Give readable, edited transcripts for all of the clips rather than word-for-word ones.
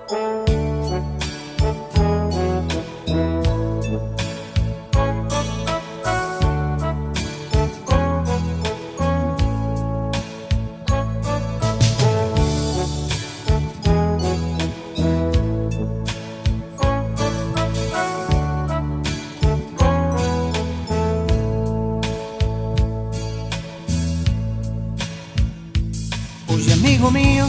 Oye, amigo mío,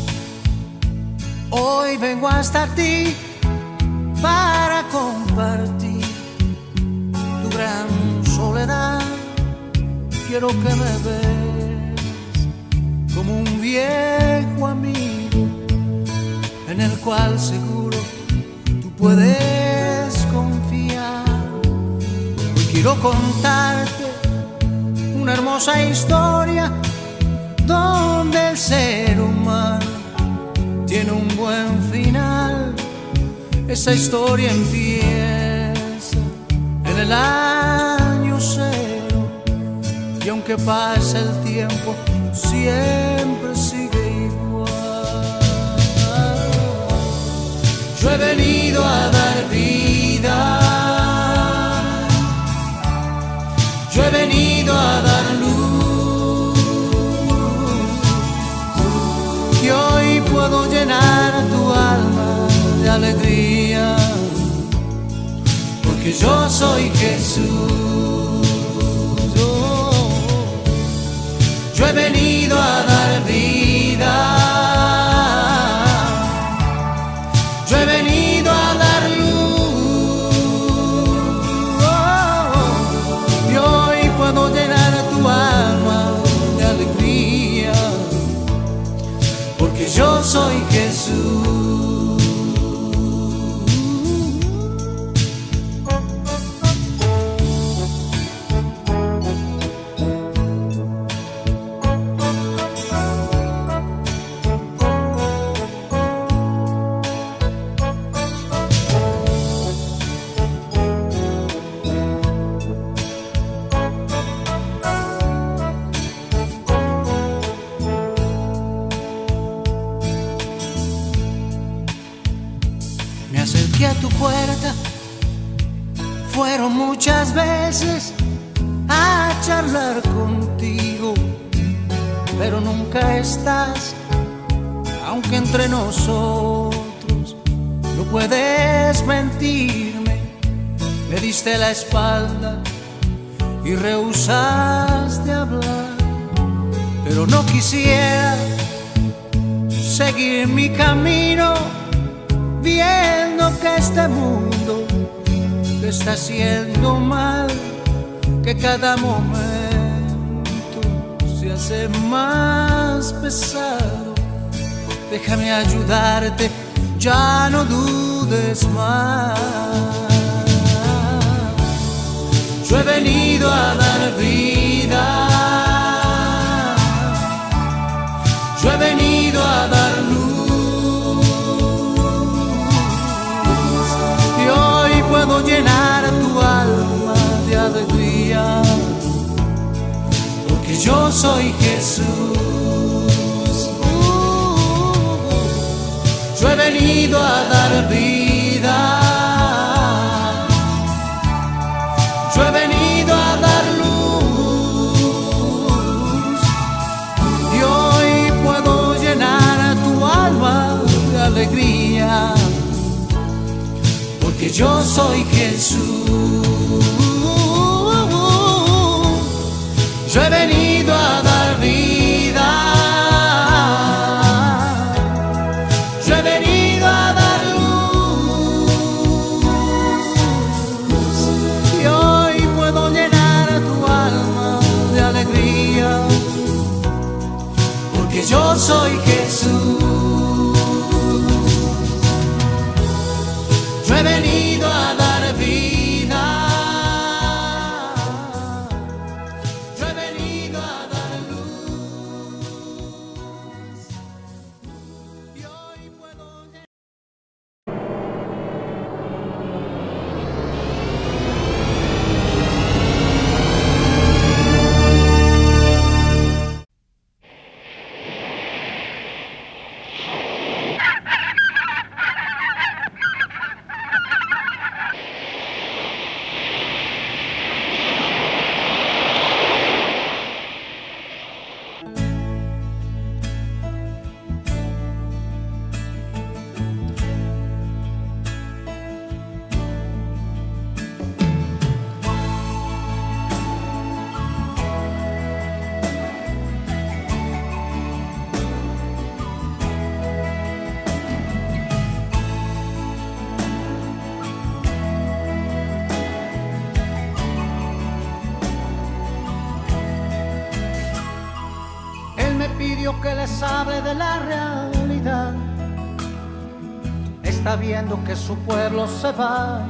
hoy vengo hasta ti para compartir tu gran soledad. Quiero que me ves como un viejo amigo en el cual seguro tú puedes confiar. Hoy quiero contarte una hermosa historia donde el ser humano tiene un buen final. Esa historia empieza en el año cero, y aunque pasa el tiempo, siempre sigue igual. Yo he venido a dar vida, yo he venido a dar luz, y hoy puedo llenar tu alma de alegría, porque yo soy Jesús. Yo he venido a dar vida, yo he venido a dar luz, y hoy puedo llenar tu alma de alegría, porque yo soy Jesús. Me acerqué a tu puerta, fueron muchas veces a charlar contigo, pero nunca estás, aunque entre nosotros no puedes mentirme. Me diste la espalda y rehusaste hablar, pero no quisiera seguir mi camino, viendo que este mundo te está haciendo mal, que cada momento se hace más pesado. Déjame ayudarte, ya no dudes más. Yo he venido a dar vida, yo he venido a dar luz, y hoy puedo llenar tu alma de alegría, porque yo soy Jesús. Yo he venido a dar vida, yo he venido a dar luz, y hoy puedo llenar tu alma de alegría, porque yo soy Jesús. Yo he venido a dar vida, yo he venido a dar luz, y hoy puedo llenar tu alma de alegría, porque yo soy Jesús. Yo he venido a dar vida, yo he venido a dar luz. pidió que les hable de la realidad. Está viendo que su pueblo se va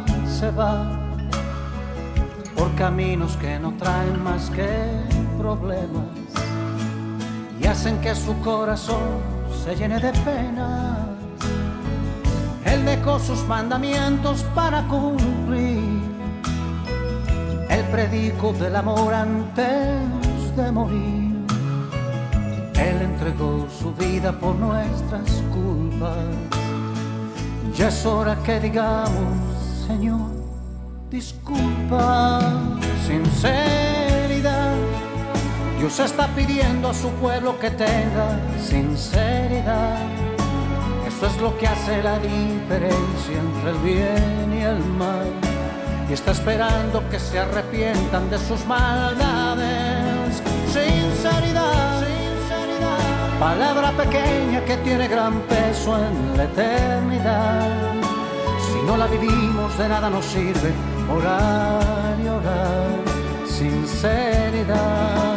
por caminos que no traen más que problemas y hacen que su corazón se llene de penas. Él dejó sus mandamientos para cumplir. Él predicó del amor antes de morir. Él entregó su vida por nuestras culpas. Ya es hora que digamos, Señor, disculpa. Sinceridad. Dios está pidiendo a su pueblo que tenga sinceridad. Eso es lo que hace la diferencia entre el bien y el mal. Y está esperando que se arrepientan de sus maldades. Sinceridad, sinceridad. Palabra pequeña que tiene gran peso en la eternidad. Si no la vivimos, de nada nos sirve orar y orar. Sinceridad,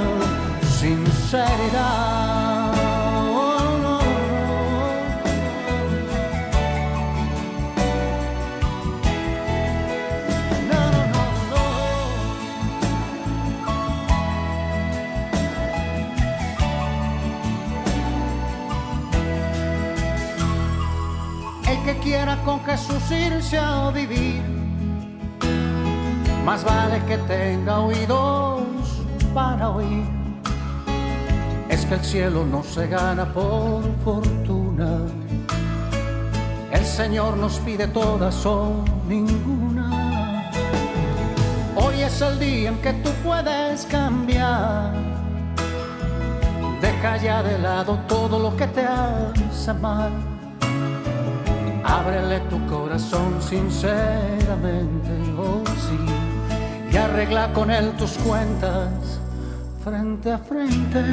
sinceridad. El que quiera con Jesús irse a vivir, más vale que tenga oídos para oír. Es que el cielo no se gana por fortuna. El Señor nos pide todas o ninguna. Hoy es el día en que tú puedes cambiar. Deja ya de lado todo lo que te hace mal. Ábrele tu corazón sinceramente, oh sí, y arregla con él tus cuentas frente a frente.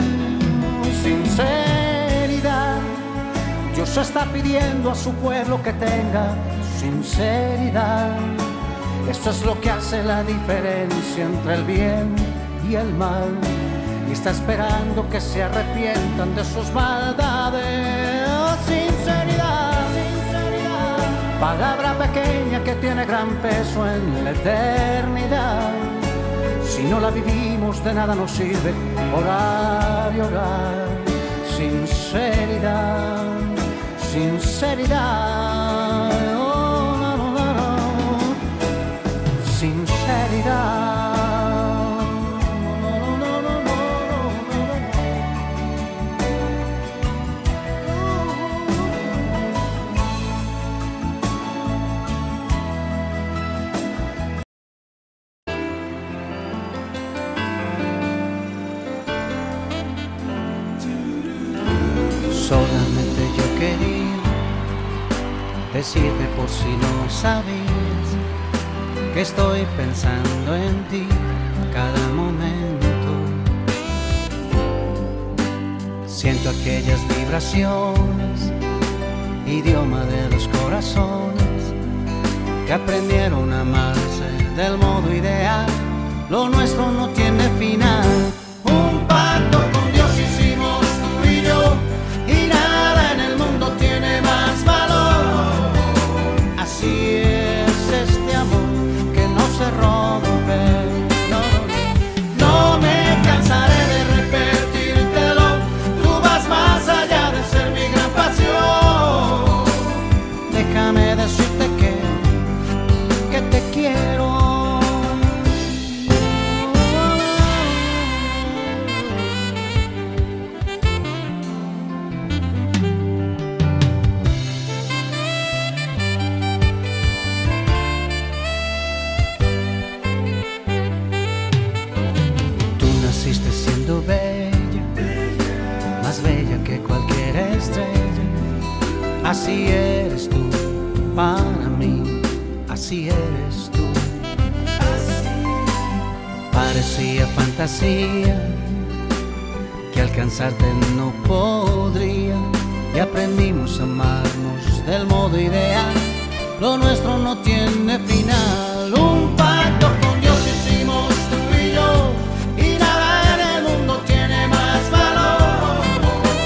Sinceridad. Dios está pidiendo a su pueblo que tenga sinceridad. Esto es lo que hace la diferencia entre el bien y el mal. Y está esperando que se arrepientan de sus maldades. Sinceridad. Palabra pequeña que tiene gran peso en la eternidad. Si no la vivimos, de nada nos sirve orar y orar. Sinceridad, sinceridad, oh, no, no, no, no. Sinceridad. Solamente yo quería decirte, por si no sabías, que estoy pensando en ti cada momento. Siento aquellas vibraciones, idioma de los corazones, que aprendieron a amarse del modo ideal. Lo nuestro no tiene final. Un pacto con Dios hicimos tú y yo, y nada en el mundo tiene más valor. Así es este amor que no se rompe. No, no, no me cansaré de repetírtelo. Tú vas más allá de ser mi gran pasión. Déjame decirte que te quiero. Siendo bella, más bella que cualquier estrella. Así eres tú para mí, así eres tú. Parecía fantasía que alcanzarte no podría, y aprendimos a amarnos del modo ideal. Lo nuestro no tiene final. Un pacto con Dios hicimos tú y yo, y nada en el mundo tiene más valor.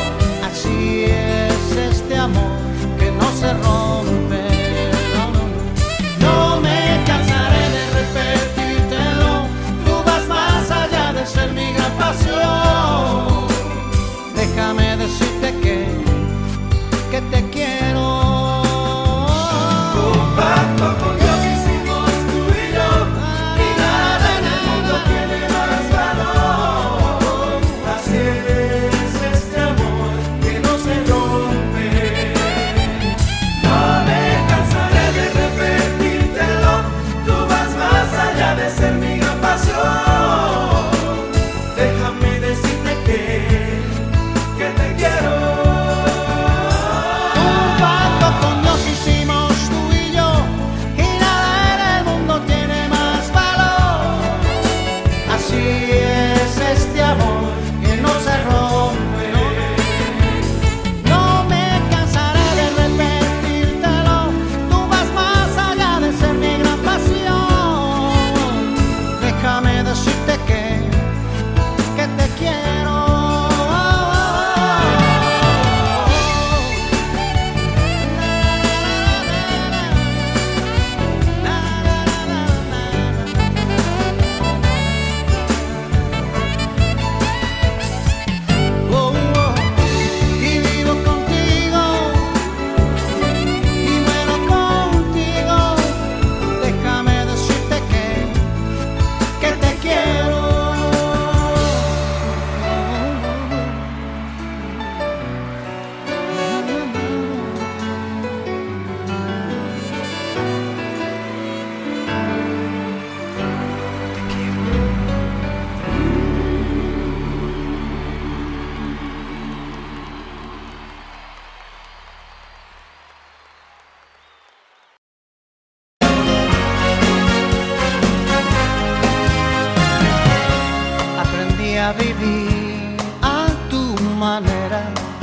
manera.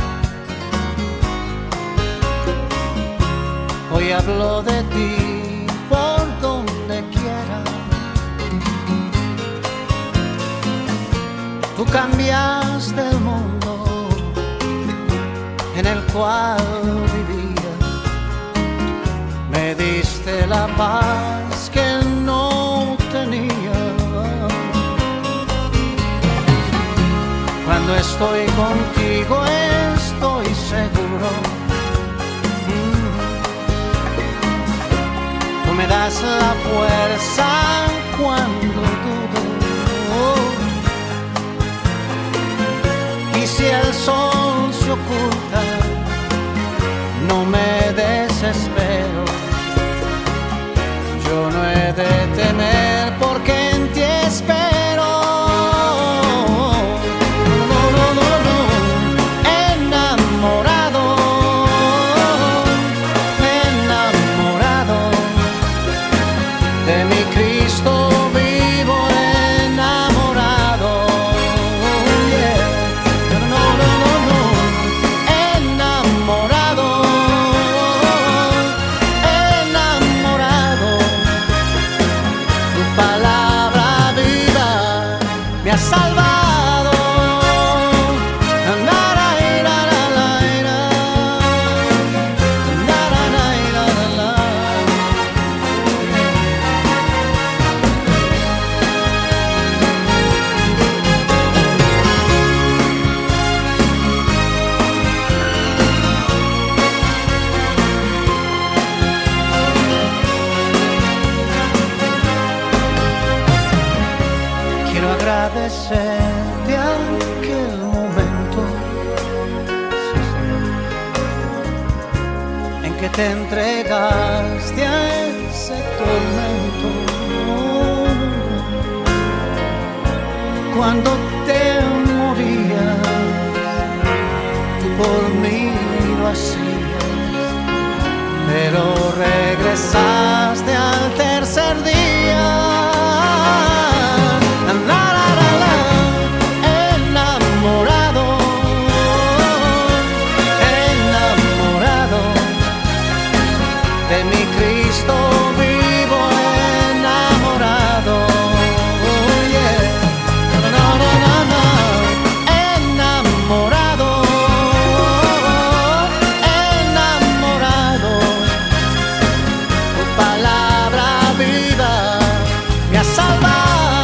Hoy hablo de ti por donde quiera. Tú cambiaste el mundo en el cual vivía. Me diste la paz que no tenía. Cuando estoy contigo estoy seguro. Tú me das la fuerza cuando dudo. Y si el sol se oculta, no me desespero. Yo no he de temer porque en ti espero. No, no, no, no, enamorado, enamorado de mi Cristo vivo, enamorado. Yeah. No, no, no, no, enamorado, enamorado. Tu palabra viva me ha salvado. Quiero agradecerte aquel momento, sí, Señor, en que te entregaste a ese tormento. Cuando te morías, tú por mí lo hacías, pero regresaste al tercer día. Enamorado, enamorado de mi Cristo vivo, enamorado. Yeah. No, no, no, no, enamorado, enamorado. Tu palabra viva me ha salvado.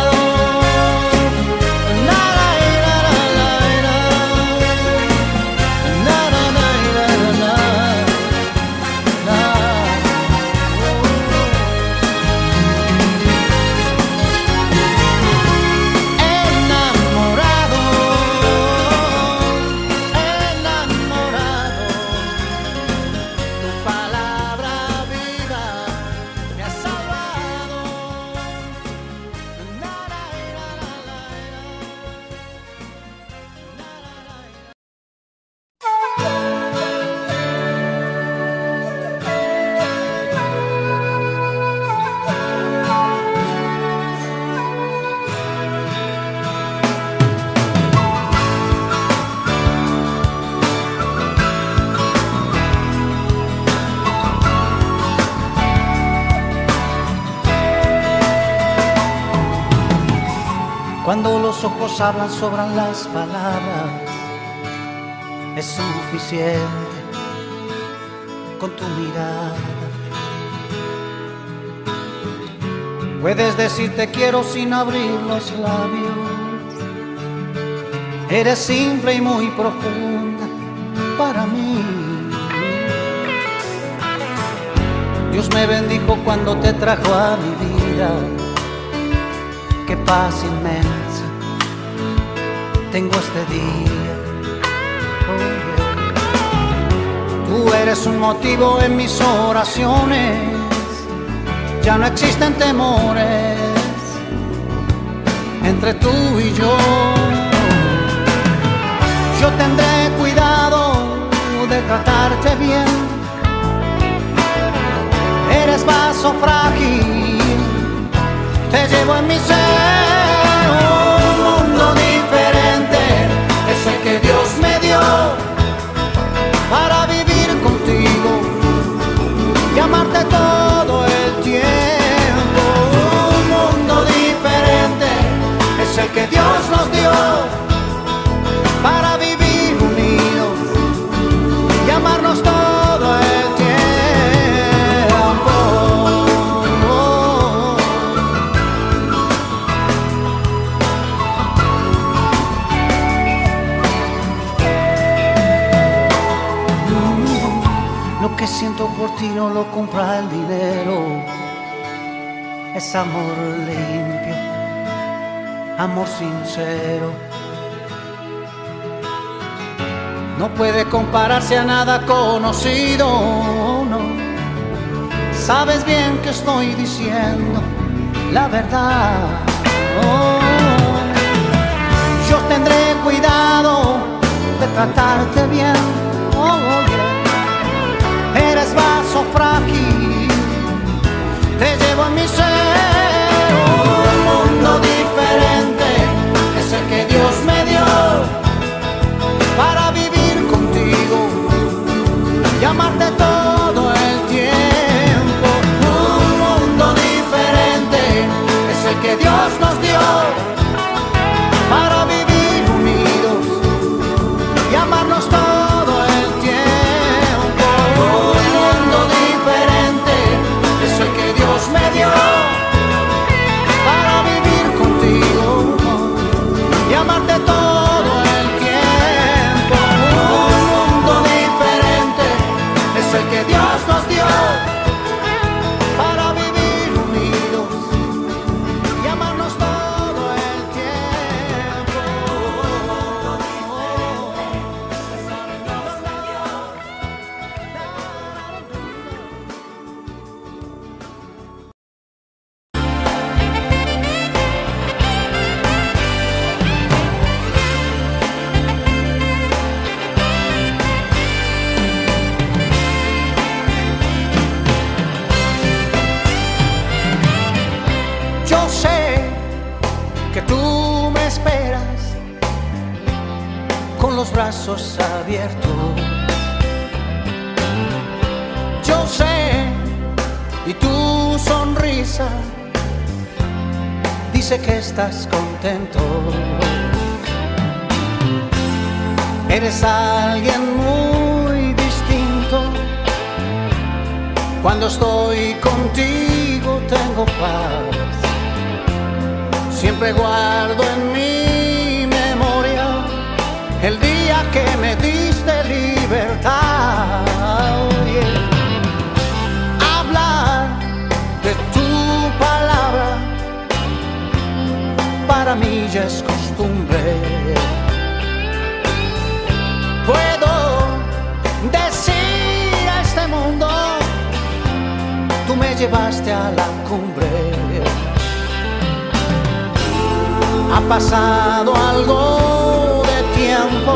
Cuando los ojos hablan, sobran las palabras. Es suficiente con tu mirada. Puedes decir te quiero sin abrir los labios. Eres simple y muy profunda para mí. Dios me bendijo cuando te trajo a mi vida. Qué paz inmensa tengo este día. Oh, yeah. Tú eres un motivo en mis oraciones. Ya no existen temores entre tú y yo. Yo tendré cuidado de tratarte bien. Eres vaso frágil, te llevo en mi ser. Un mundo diferente es el que Dios me dio. que siento por ti no lo compra el dinero. Es amor limpio, amor sincero. No puede compararse a nada conocido, no. Sabes bien que estoy diciendo la verdad. Oh. Yo tendré cuidado de tratarte bien. Oh, yeah. Eres vaso frágil, te llevo en mi ser. Un mundo diferente es el que Dios me dio para vivir contigo y amarte todo el tiempo. Un mundo diferente es el que Dios nos dio para vivir unidos y amarnos todo el tiempo. Un mundo diferente es el que Dios me dio para vivir contigo y amarte todo el tiempo. Un mundo diferente es el que Dios nos dio para vivir unidos y amarnos todo el tiempo. Yo sé que tú me esperas con los brazos abiertos. Yo sé, y tu sonrisa dice que estás contento. Eres alguien muy distinto. Cuando estoy contigo tengo paz. Siempre guardo en mi memoria el día que me diste libertad. Yeah. Hablar de tu palabra para mí ya es costumbre. Puedo decir a este mundo, tú me llevaste a la cumbre. Ha pasado algo de tiempo,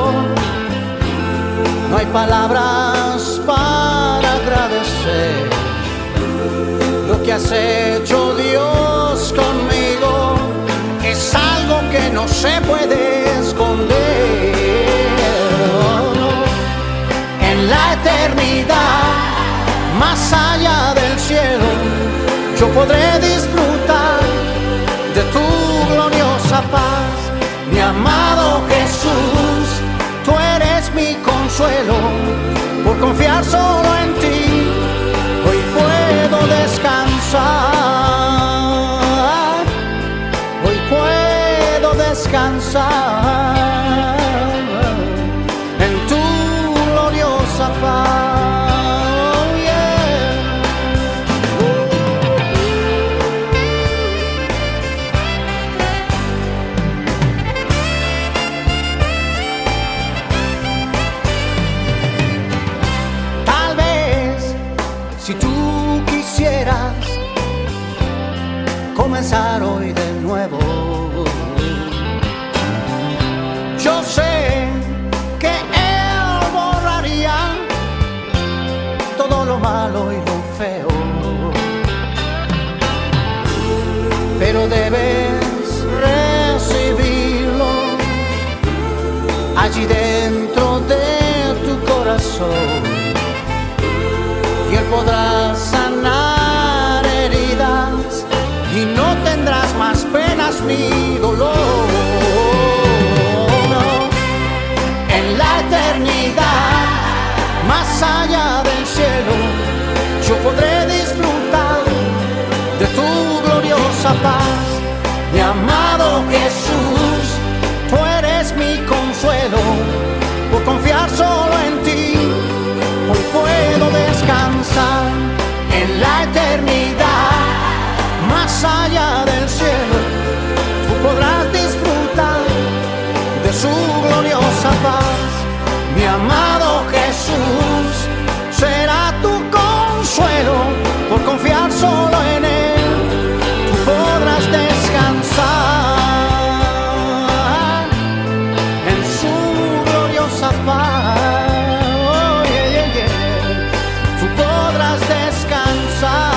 no hay palabras para agradecer lo que has hecho, Dios, conmigo. Es algo que no se puede esconder. En la eternidad, más allá del cielo, yo podré disfrutar de tu gloriosa paz. Mi amado Jesús, tú eres mi consuelo. Por confiar solo en ti, hoy puedo descansar. Hoy puedo descansar en tu gloriosa paz. Si tú quisieras comenzar hoy de nuevo, yo sé que Él borraría todo lo malo y lo feo, pero debes recibirlo allí dentro de tu corazón. Y Él podrá sanar heridas y no tendrás más penas ni dolor. No. En la eternidad, más allá del cielo, yo podré disfrutar de tu gloriosa paz. Mi amado Jesús, tú eres mi consuelo. Por confiar solo en ti, hoy puedo descansar. Oh, yeah, yeah, yeah. Tú podrás descansar.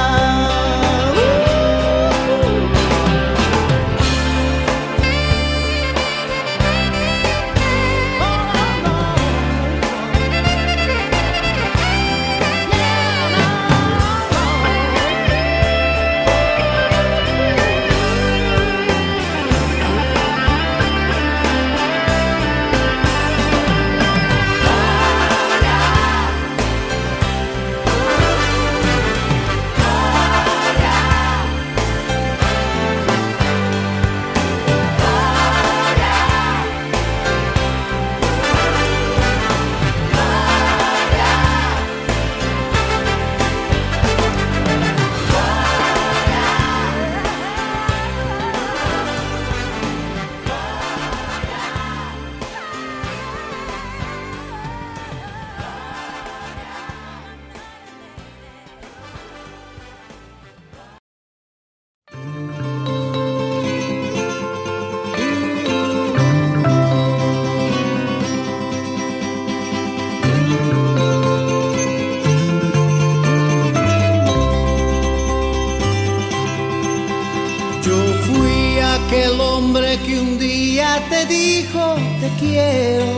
Aquel hombre que un día te dijo te quiero,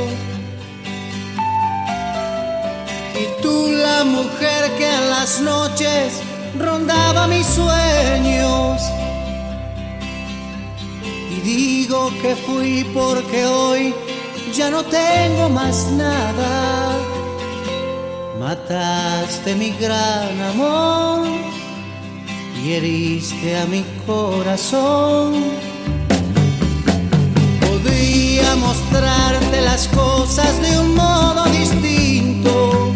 y tú la mujer que en las noches rondaba mis sueños. Y digo que fui porque hoy ya no tengo más nada. Mataste mi gran amor y heriste a mi corazón. Podría mostrarte las cosas de un modo distinto.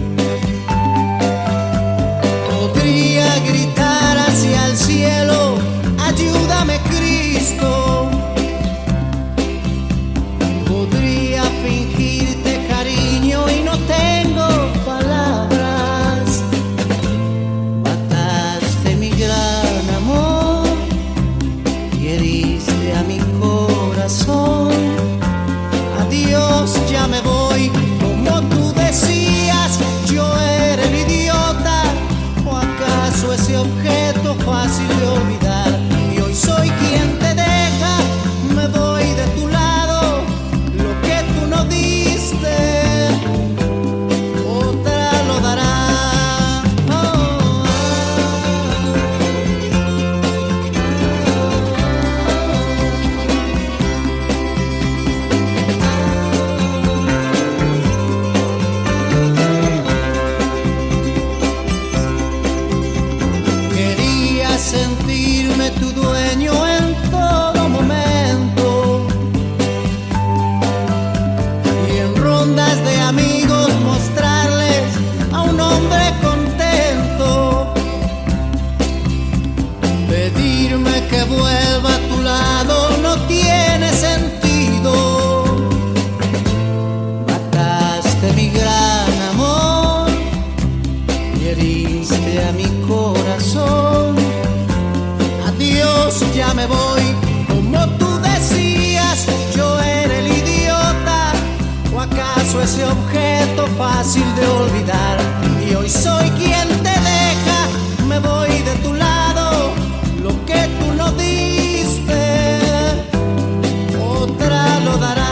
Podría gritar hacia el cielo, ayúdame Cristo. Podría fingirte cariño y no tengo palabras. Mataste mi gran amor y heriste a mi corazón. Adiós, ya me voy, como tú decías, yo era el idiota, o acaso ese objeto fácil de olvidar. Y hoy soy quien te deja, me voy de tu lado, lo que tú no diste, otra lo dará. Sentirme tu dueño en todo momento, y en rondas de amigos mostrarles a un hombre contento. Pedirme que vuelva a tu lado no tiene sentido. Mataste mi gran amor y heriste a mi corazón. Adiós, ya me voy, como tú decías, yo era el idiota, o acaso ese objeto fácil de olvidar. Y hoy soy quien te deja, me voy de tu lado, lo que tú no diste, otra lo dará.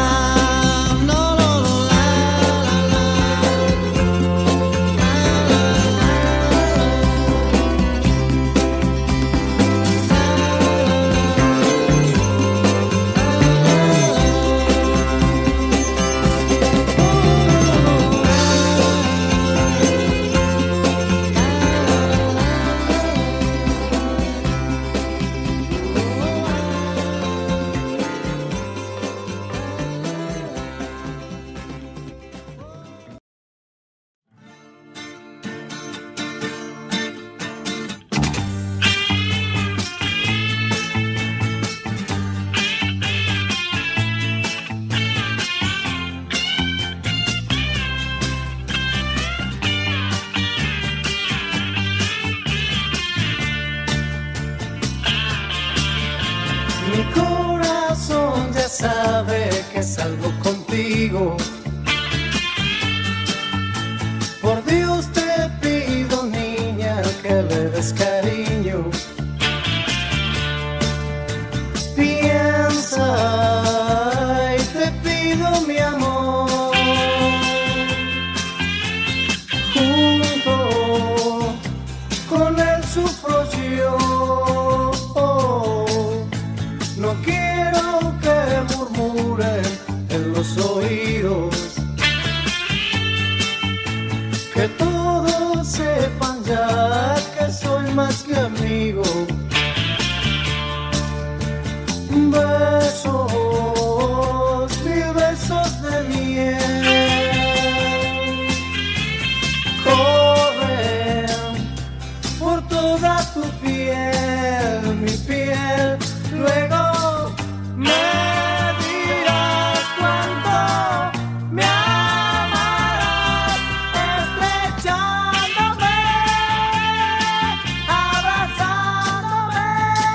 des cariño. Piensa y te pido mi amor, junto con él sufro yo. No quiero que murmuren en los oídos, que todos sepan ya que soy más que amigo. Besos, 1000 besos de miel corren por toda tu piel, mi piel. Luego me dirás cuánto me amarás, estrechándome, abrazándome.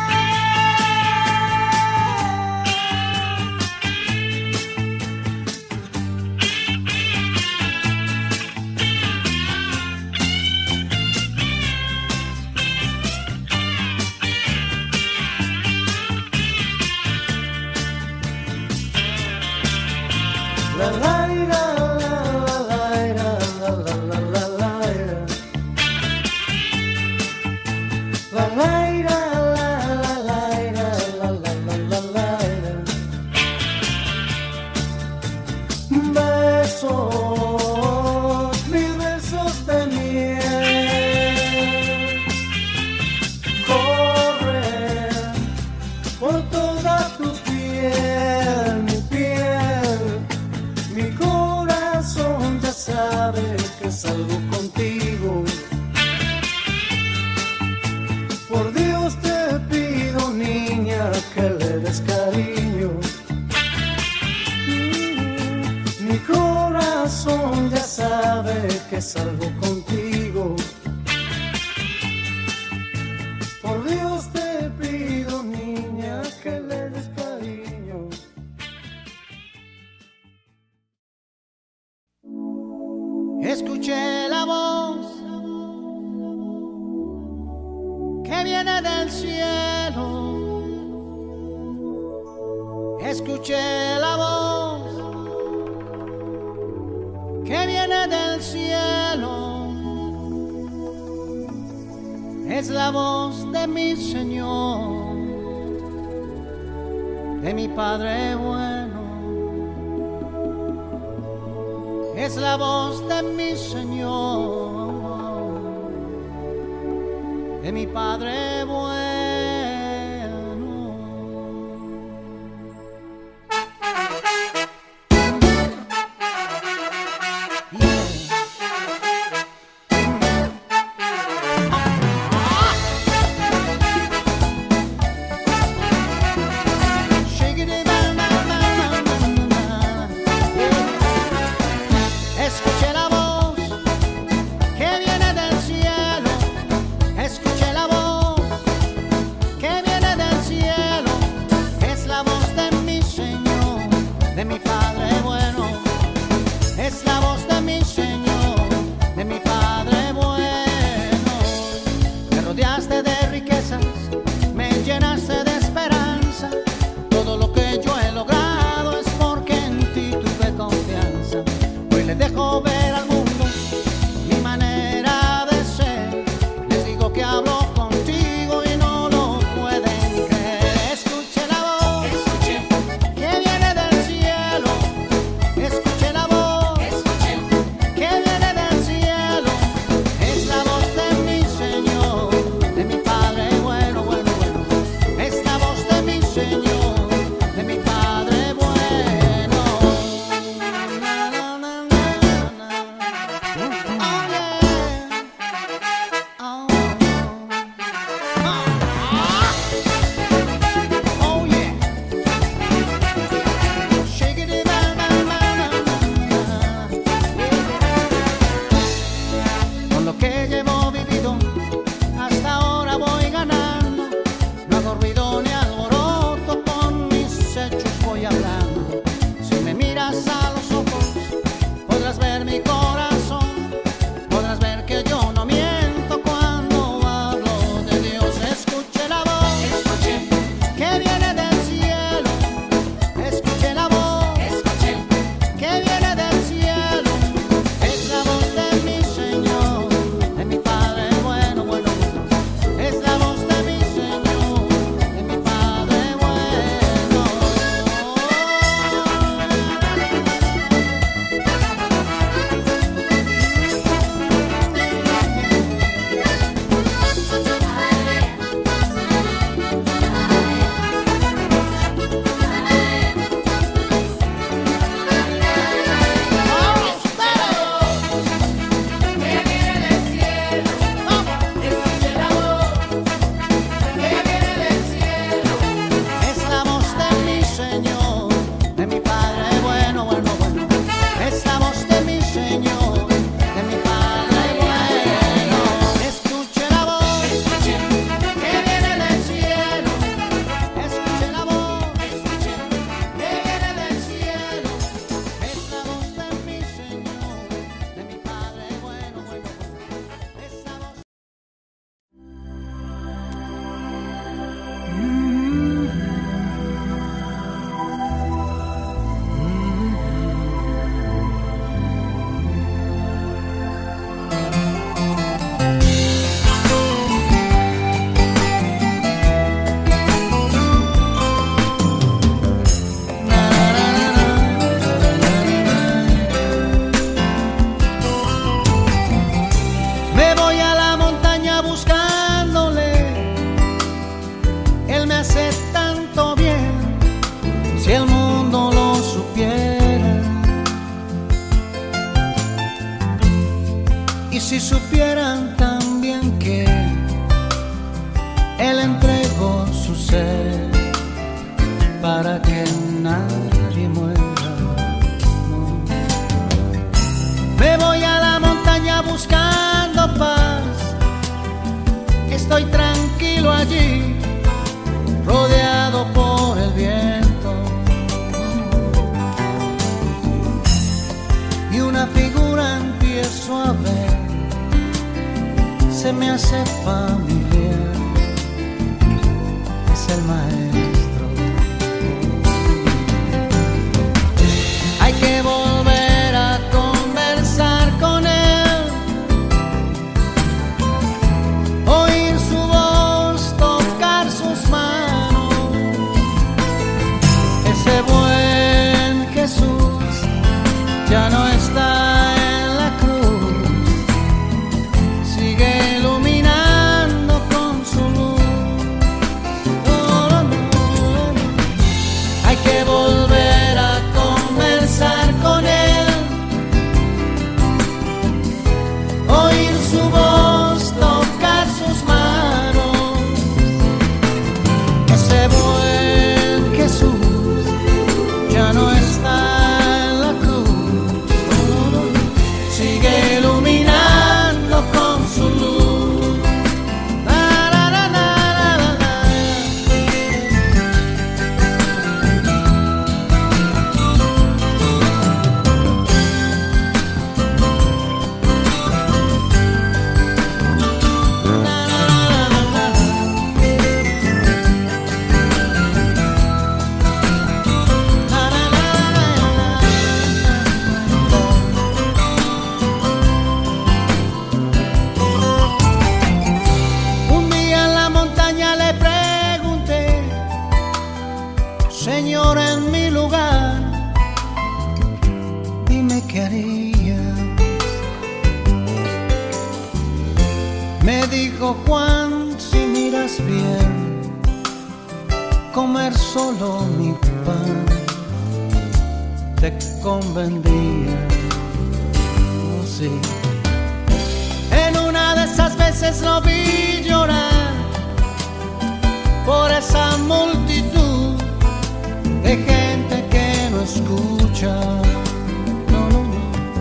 La la la la la la la la la la la. Besos, 1000 besos de miel corren por toda tu piel, mi piel. Mi corazón ya sabe que salgo contigo. Por Dios te pido, niña, que le des cariño. Mi corazón ya sabe que salgo contigo. Por Dios te pido, niña, que le des cariño. Escuché la voz que viene del cielo. Escuché la voz que viene del cielo. Es la voz de mi Señor, de mi Padre bueno. Es la voz de mi Señor, de mi Padre bueno. Escuché la voz que viene del cielo. Escuché la voz que viene del cielo. Es la voz de mi Señor, de mi Padre bueno. Es la voz de mi Señor, de mi Padre bueno. Me rodeaste de riquezas, me llenaste de esperanza. Todo lo que yo he logrado es porque en ti tuve confianza. Hoy les dejo ver al mundo mi manera de ser. Les digo que hablo contigo y no lo pueden creer. Escuché la voz que viene del cielo. Escuché la voz que viene del cielo. Es la voz de mi Señor, de mi Padre bueno, bueno, bueno. Es la voz de mi Señor, de mi Padre bueno. Na, na, na, na, na. Y si supieran también que Él entregó su ser para que nadie muera, no. Me voy a la montaña buscando paz, estoy tranquilo allí, rodeado por el viento, y una figura empiezo a ver, se me hace familiar, es el maestro. Hay que volver a conversar con Él, oír su voz, tocar sus manos. Ese buen Jesús ya no está en la cruz, sigue iluminando con su luz. Hay que volver a conversar con Él, oír su voz, tocar sus manos. Ese buen Jesús ya no está en la cruz, sigue iluminando con su luz. Un día en la montaña le pregunté, Señor, en mi lugar, dime qué haría. Me dijo, Juan, si miras bien, comer solo mi pan te convendría. Oh, sí. En una de esas veces lo vi llorar por esa multitud de gente que no escucha. No, no, no.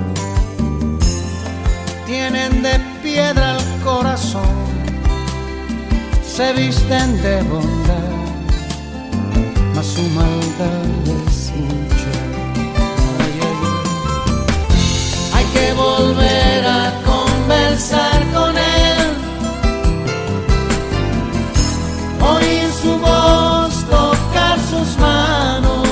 Tienen de piedra el corazón, se visten de bondad, mas su maldad es mucha. Ay, ay, ay. Hay que volver a conversar con Él, oír su voz, tocar sus manos.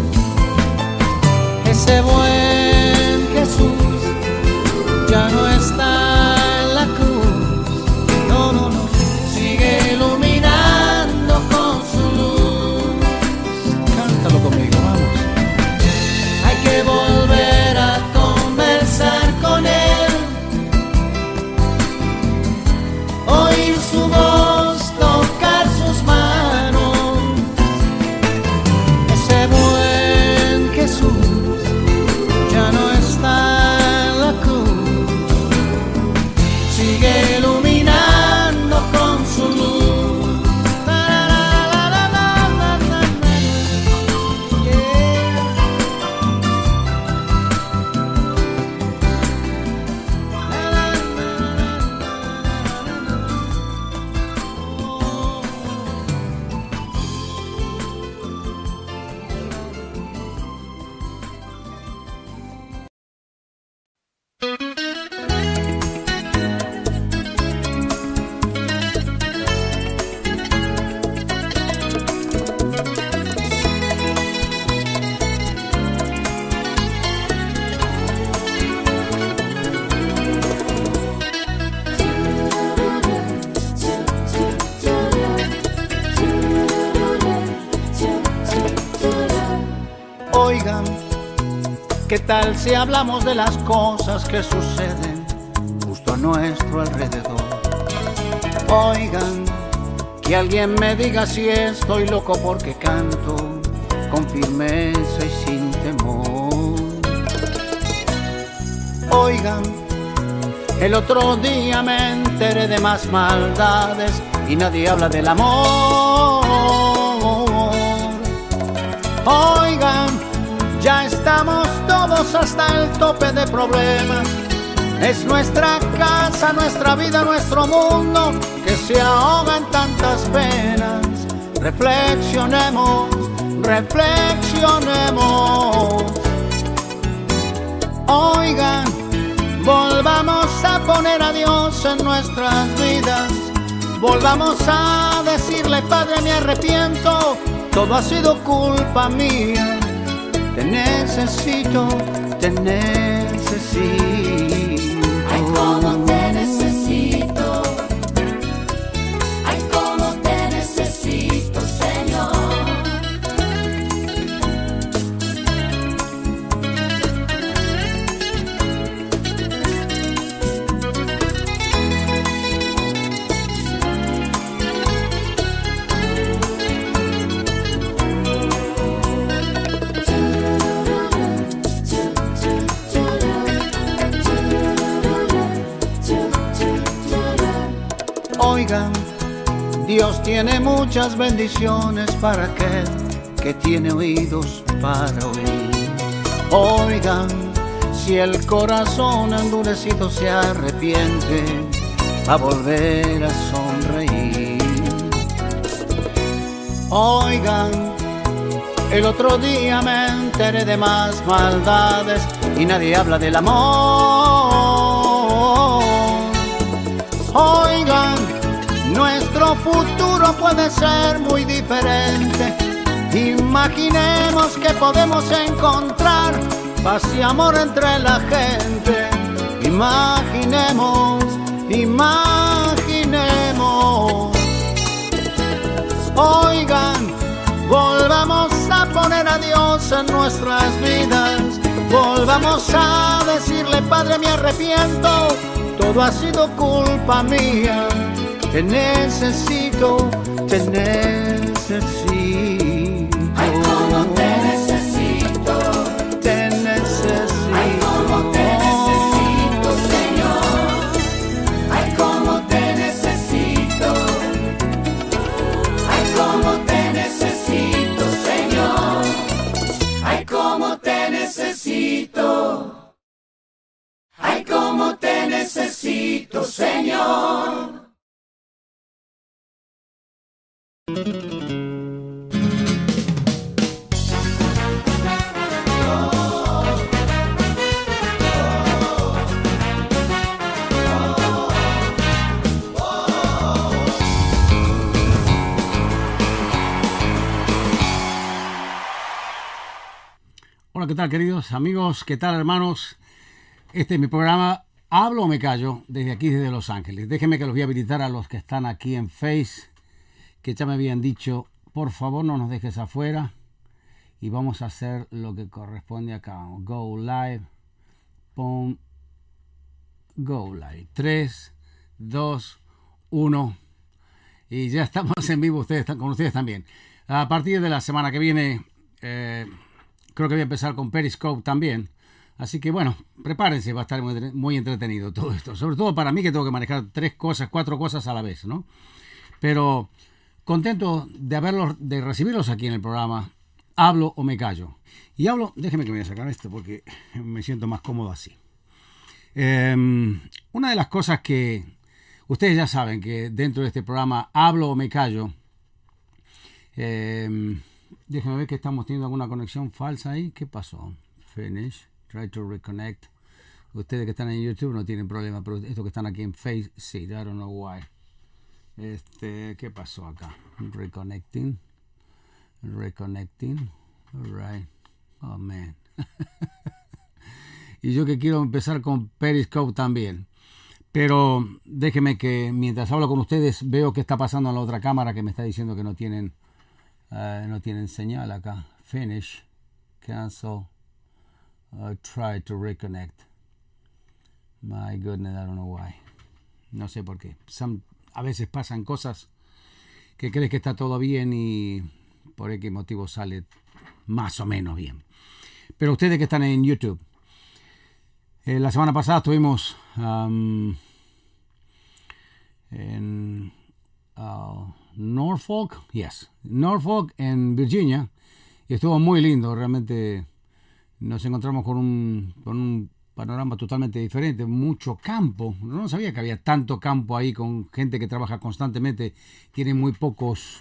Ese buen Jesús ya no está en la cruz, no, no, no, sigue iluminando con su luz. Cántalo conmigo, vamos. Hay que volver a conversar con Él, oír su voz, tocar sus manos. Ese buen Jesús ya no está en la cruz, sigue iluminando con su luz. Oigan, ¿qué tal si hablamos de las cosas que suceden justo a nuestro alrededor? Oigan, que alguien me diga si estoy loco porque canto con firmeza y sin temor. Oigan, El otro día me enteré de más maldades y nadie habla del amor. Oigan, ya estamos todos hasta el tope de problemas. Es nuestra casa, nuestra vida, nuestro mundo que se ahoga en tantas penas. Reflexionemos, reflexionemos. Oigan, volvamos a poner a Dios en nuestras vidas. Volvamos a decirle: Padre, me arrepiento, todo ha sido culpa mía. Te necesito, te necesito. Ay, cómo te necesito. Ay, cómo te necesito, Señor. Oigan, Dios tiene muchas bendiciones para aquel que tiene oídos para oír. Oigan, si el corazón endurecido se arrepiente, va a volver a sonreír. Oigan, el otro día me enteré de más maldades y nadie habla del amor. Oigan, nuestro futuro puede ser muy diferente. Imaginemos que podemos encontrar paz y amor entre la gente. Imaginemos, imaginemos. Oigan, volvamos a poner a Dios en nuestras vidas. Volvamos a decirle: Padre, me arrepiento, todo ha sido culpa mía. Te necesito, te necesito. Ay, cómo te necesito. Te necesito. Ay, cómo te necesito, Señor. Ay, cómo te necesito. Ay, cómo te necesito, Señor. Ay, cómo te necesito. Ay, cómo te necesito, Señor. Hola, ¿qué tal, queridos amigos? ¿Qué tal, hermanos? Este es mi programa Hablo o me callo, desde aquí, desde Los Ángeles. Déjenme que los voy a habilitar a los que están aquí en Face, que ya me habían dicho: por favor, no nos dejes afuera. Y vamos a hacer lo que corresponde acá. Go live. Pum. Go live. 3, 2, 1. Y ya estamos en vivo, ustedes están con ustedes también. A partir de la semana que viene, creo que voy a empezar con Periscope también. Así que bueno, prepárense, va a estar muy entretenido todo esto. Sobre todo para mí, que tengo que manejar 3 cosas, 4 cosas a la vez, ¿no? Pero contento de recibirlos aquí en el programa Hablo o me callo. Y hablo, déjenme que me voy a sacar esto porque me siento más cómodo así. Una de las cosas que ustedes ya saben, que dentro de este programa Hablo o me callo, déjenme ver que estamos teniendo alguna conexión falsa ahí. ¿Qué pasó? Finish, try to reconnect. Ustedes que están en YouTube no tienen problema, pero estos que están aquí en Face, sí, I don't know why. ¿Qué pasó acá? Reconnecting. Alright. Oh, man. Y yo que quiero empezar con Periscope también. Pero déjenme que mientras hablo con ustedes veo qué está pasando en la otra cámara, que me está diciendo que no tienen señal acá. Finish. Cancel. Try to reconnect. My goodness, I don't know why. No sé por qué. A veces pasan cosas que crees que está todo bien y por qué motivo sale más o menos bien. Pero ustedes que están en YouTube, La semana pasada estuvimos en Norfolk, Norfolk en Virginia, y estuvo muy lindo. Realmente nos encontramos con un panorama totalmente diferente, mucho campo. No sabía que había tanto campo ahí, con gente que trabaja constantemente. Tienen muy pocos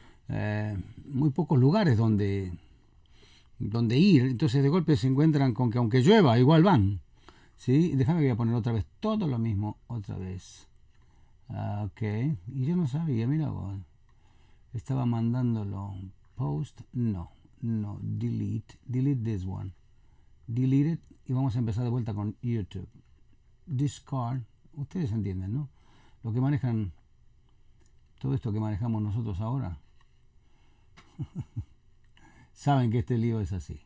lugares donde ir. Entonces de golpe se encuentran con que aunque llueva, igual van. ¿Sí? Déjame que voy a poner otra vez todo lo mismo, otra vez. Ok, y yo no sabía, mira vos. Estaba mandándolo. Post, no, delete this one. Delete it y vamos a empezar de vuelta con YouTube. Discard, ustedes entienden, ¿no? Lo que manejan, todo esto que manejamos nosotros ahora. Saben que este lío es así.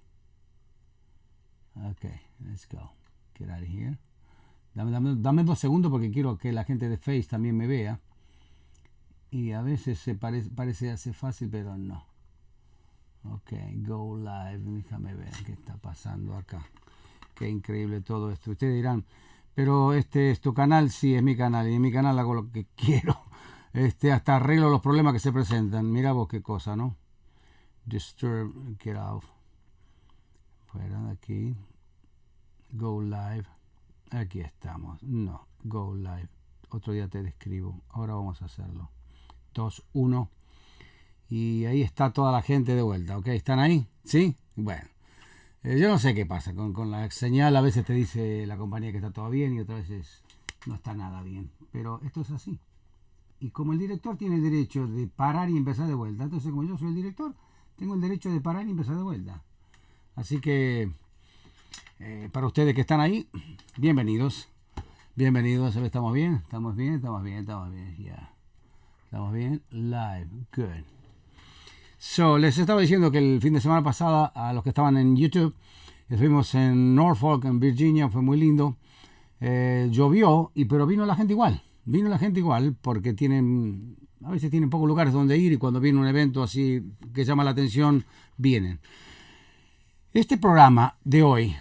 Ok, let's go. Get out of here. Dame 2 segundos porque quiero que la gente de Face también me vea. Y a veces parece hace fácil, pero no. Ok, go live. Déjame ver qué está pasando acá. Qué increíble todo esto. Ustedes dirán, pero este es tu canal. Sí, es mi canal. Y en mi canal hago lo que quiero. Hasta arreglo los problemas que se presentan. Mira vos qué cosa, ¿no? Disturb, get out. Fuera de aquí. Go live. Aquí estamos. No, go live. Otro día te describo. Ahora vamos a hacerlo. 2, 1. Y ahí está toda la gente de vuelta. ¿Ok? ¿Están ahí? ¿Sí? Bueno. Yo no sé qué pasa. Con la señal a veces te dice la compañía que está todo bien y otras veces no está nada bien. Pero esto es así. Y como el director tiene el derecho de parar y empezar de vuelta, entonces como yo soy el director, tengo el derecho de parar y empezar de vuelta. Así que para ustedes que están ahí, bienvenidos. Bienvenidos. ¿Estamos bien? ¿Estamos bien? Estamos bien. Yeah. ¿Estamos bien? Live. Good. So, les estaba diciendo que el fin de semana pasada, a los que estaban en YouTube, estuvimos en Norfolk, en Virginia, fue muy lindo. Llovió, pero vino la gente igual. Vino la gente igual porque a veces tienen pocos lugares donde ir y cuando viene un evento así que llama la atención, vienen. Este programa de hoy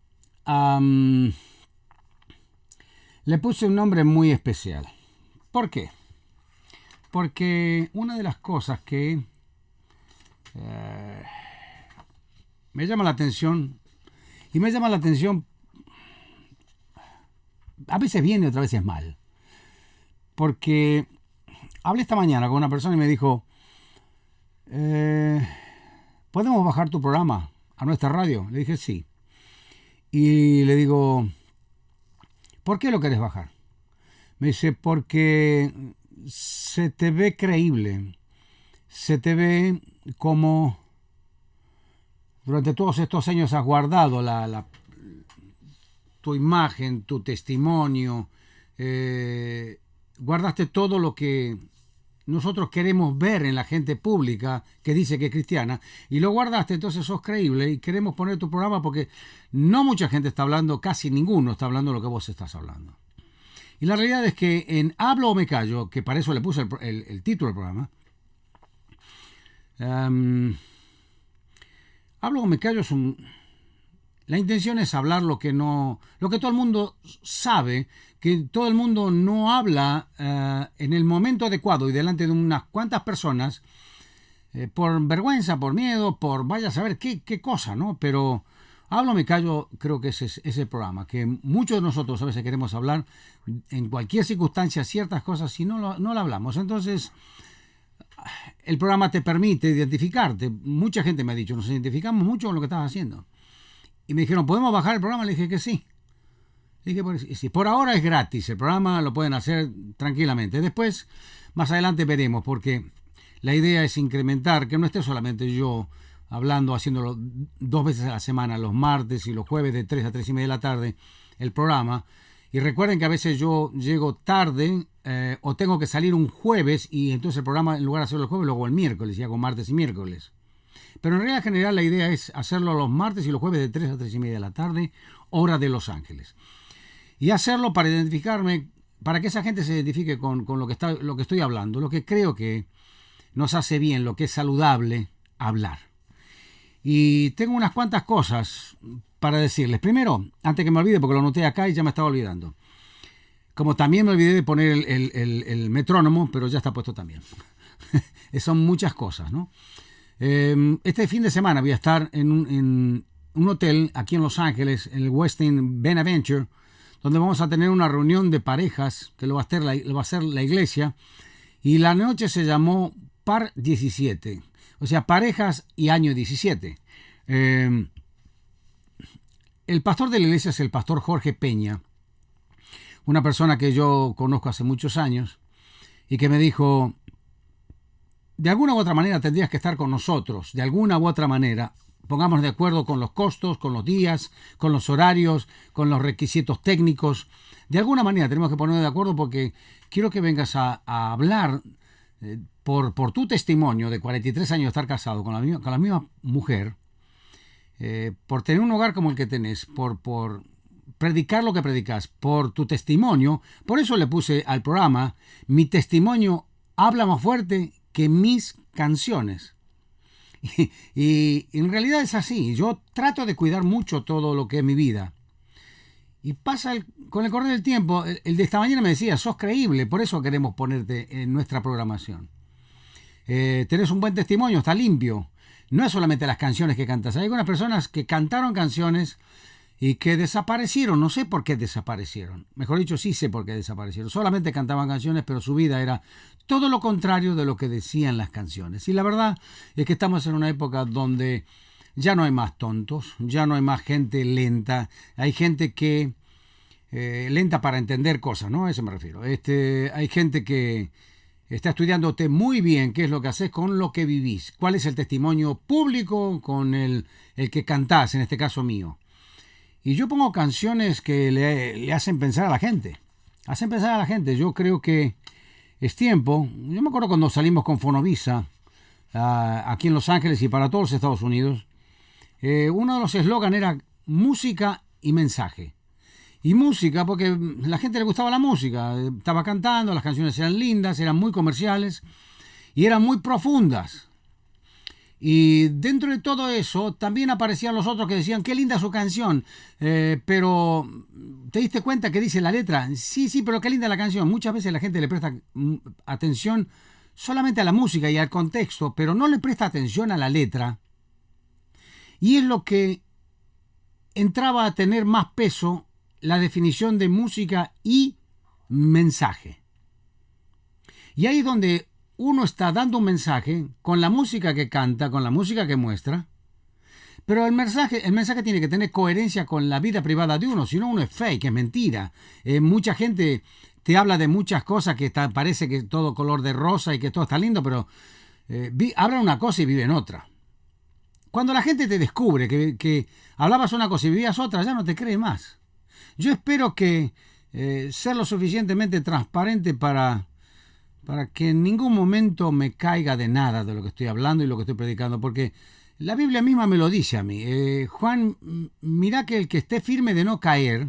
le puse un nombre muy especial. ¿Por qué? Porque una de las cosas que me llama la atención, y me llama la atención, a veces bien y otras veces mal, porque hablé esta mañana con una persona y me dijo, ¿podemos bajar tu programa a nuestra radio? Le dije sí. Y le digo, ¿por qué lo querés bajar? Me dice, porque se te ve creíble, se te ve como durante todos estos años has guardado tu imagen, tu testimonio, guardaste todo lo que nosotros queremos ver en la gente pública que dice que es cristiana, y lo guardaste, entonces sos creíble y queremos poner tu programa porque no mucha gente está hablando, casi ninguno está hablando lo que vos estás hablando. Y la realidad es que en Hablo o me callo, que para eso le puse el título del programa, Hablo o me callo la intención es hablar lo que todo el mundo sabe, que todo el mundo no habla en el momento adecuado y delante de unas cuantas personas, por vergüenza, por miedo, por vaya a saber qué cosa, ¿no? Pero Hablo o me callo, creo que ese es el programa, que muchos de nosotros a veces queremos hablar en cualquier circunstancia ciertas cosas y no lo hablamos. Entonces, el programa te permite identificarte. Mucha gente me ha dicho, nos identificamos mucho con lo que estás haciendo. Y me dijeron, ¿podemos bajar el programa? Le dije que sí. Le dije, pues, sí. Por ahora es gratis, el programa lo pueden hacer tranquilamente. Después, más adelante veremos, porque la idea es incrementar, que no esté solamente yo hablando, haciéndolo 2 veces a la semana, los martes y los jueves de 3 a 3 y media de la tarde, el programa. Y recuerden que a veces yo llego tarde o tengo que salir un jueves y entonces el programa, en lugar de hacerlo el jueves, lo hago el miércoles y hago martes y miércoles. Pero en realidad general la idea es hacerlo los martes y los jueves de 3 a 3 y media de la tarde, hora de Los Ángeles. Y hacerlo para identificarme, para que esa gente se identifique con lo que estoy hablando, lo que creo que nos hace bien, lo que es saludable hablar. Y tengo unas cuantas cosas para decirles. Primero, antes que me olvide, porque lo noté acá y ya me estaba olvidando. Como también me olvidé de poner el metrónomo, pero ya está puesto también. Son muchas cosas, ¿no? Este fin de semana voy a estar en un hotel aquí en Los Ángeles, en el Westin Benaventure, donde vamos a tener una reunión de parejas, que lo va a hacer la iglesia, y la noche se llamó Par 17, o sea, parejas y año 17. El pastor de la iglesia es el pastor Jorge Peña, una persona que yo conozco hace muchos años, y que me dijo, de alguna u otra manera tendrías que estar con nosotros, de alguna u otra manera. Pongámonos de acuerdo con los costos, con los días, con los horarios, con los requisitos técnicos. De alguna manera tenemos que ponernos de acuerdo porque quiero que vengas a hablar por tu testimonio de 43 años de estar casado con la misma mujer, por tener un hogar como el que tenés, por predicar lo que predicas, por tu testimonio. Por eso le puse al programa, mi testimonio habla más fuerte que mis canciones. Y en realidad es así. Yo trato de cuidar mucho todo lo que es mi vida. Y con el correr del tiempo, el de esta mañana me decía, sos creíble, por eso queremos ponerte en nuestra programación. Tenés un buen testimonio, está limpio. No es solamente las canciones que cantas. Hay algunas personas que cantaron canciones y que desaparecieron. No sé por qué desaparecieron. Mejor dicho, sí sé por qué desaparecieron. Solamente cantaban canciones, pero su vida era todo lo contrario de lo que decían las canciones. Y la verdad es que estamos en una época donde ya no hay más tontos, ya no hay más gente lenta. Hay gente que lenta para entender cosas, ¿no? A eso me refiero. Hay gente que está estudiándote muy bien qué es lo que haces con lo que vivís. ¿Cuál es el testimonio público con el que cantás, en este caso mío? Y yo pongo canciones que le hacen pensar a la gente. Hacen pensar a la gente. Yo creo que es tiempo. Yo me acuerdo cuando salimos con Fonovisa aquí en Los Ángeles y para todos los Estados Unidos. Uno de los eslogans era música y mensaje. Y música porque a la gente le gustaba la música. Estaba cantando, las canciones eran lindas, eran muy comerciales y eran muy profundas. Y dentro de todo eso también aparecían los otros que decían, qué linda su canción, pero ¿te diste cuenta que dice la letra? Sí, pero qué linda la canción. Muchas veces la gente le presta atención solamente a la música y al contexto, pero no le presta atención a la letra. Y es lo que entraba a tener más peso la definición de música y mensaje. Y ahí es donde uno está dando un mensaje con la música que canta, con la música que muestra, pero el mensaje tiene que tener coherencia con la vida privada de uno, si no uno es fake, es mentira. Mucha gente te habla de muchas cosas que parece que todo color de rosa y que todo está lindo, pero hablan una cosa y viven otra. Cuando la gente te descubre que hablabas una cosa y vivías otra, ya no te cree más. Yo espero que ser lo suficientemente transparente para que en ningún momento me caiga de nada de lo que estoy hablando y lo que estoy predicando, porque la Biblia misma me lo dice a mí. Juan, mira que el que esté firme de no caer,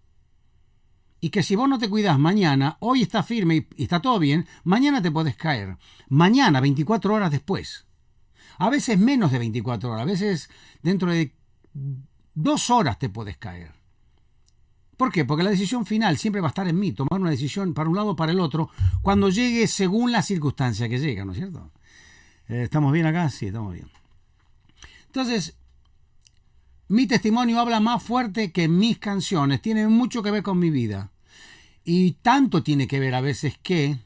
y que si vos no te cuidas mañana, hoy está firme y está todo bien, mañana te podés caer. Mañana, 24 horas después. A veces menos de 24 horas, a veces dentro de 2 horas te podés caer. ¿Por qué? Porque la decisión final siempre va a estar en mí, tomar una decisión para un lado o para el otro, cuando llegue según la circunstancia que llega, ¿no es cierto? ¿Estamos bien acá? Sí, estamos bien. Entonces, mi testimonio habla más fuerte que mis canciones, tiene mucho que ver con mi vida. Y tanto tiene que ver a veces que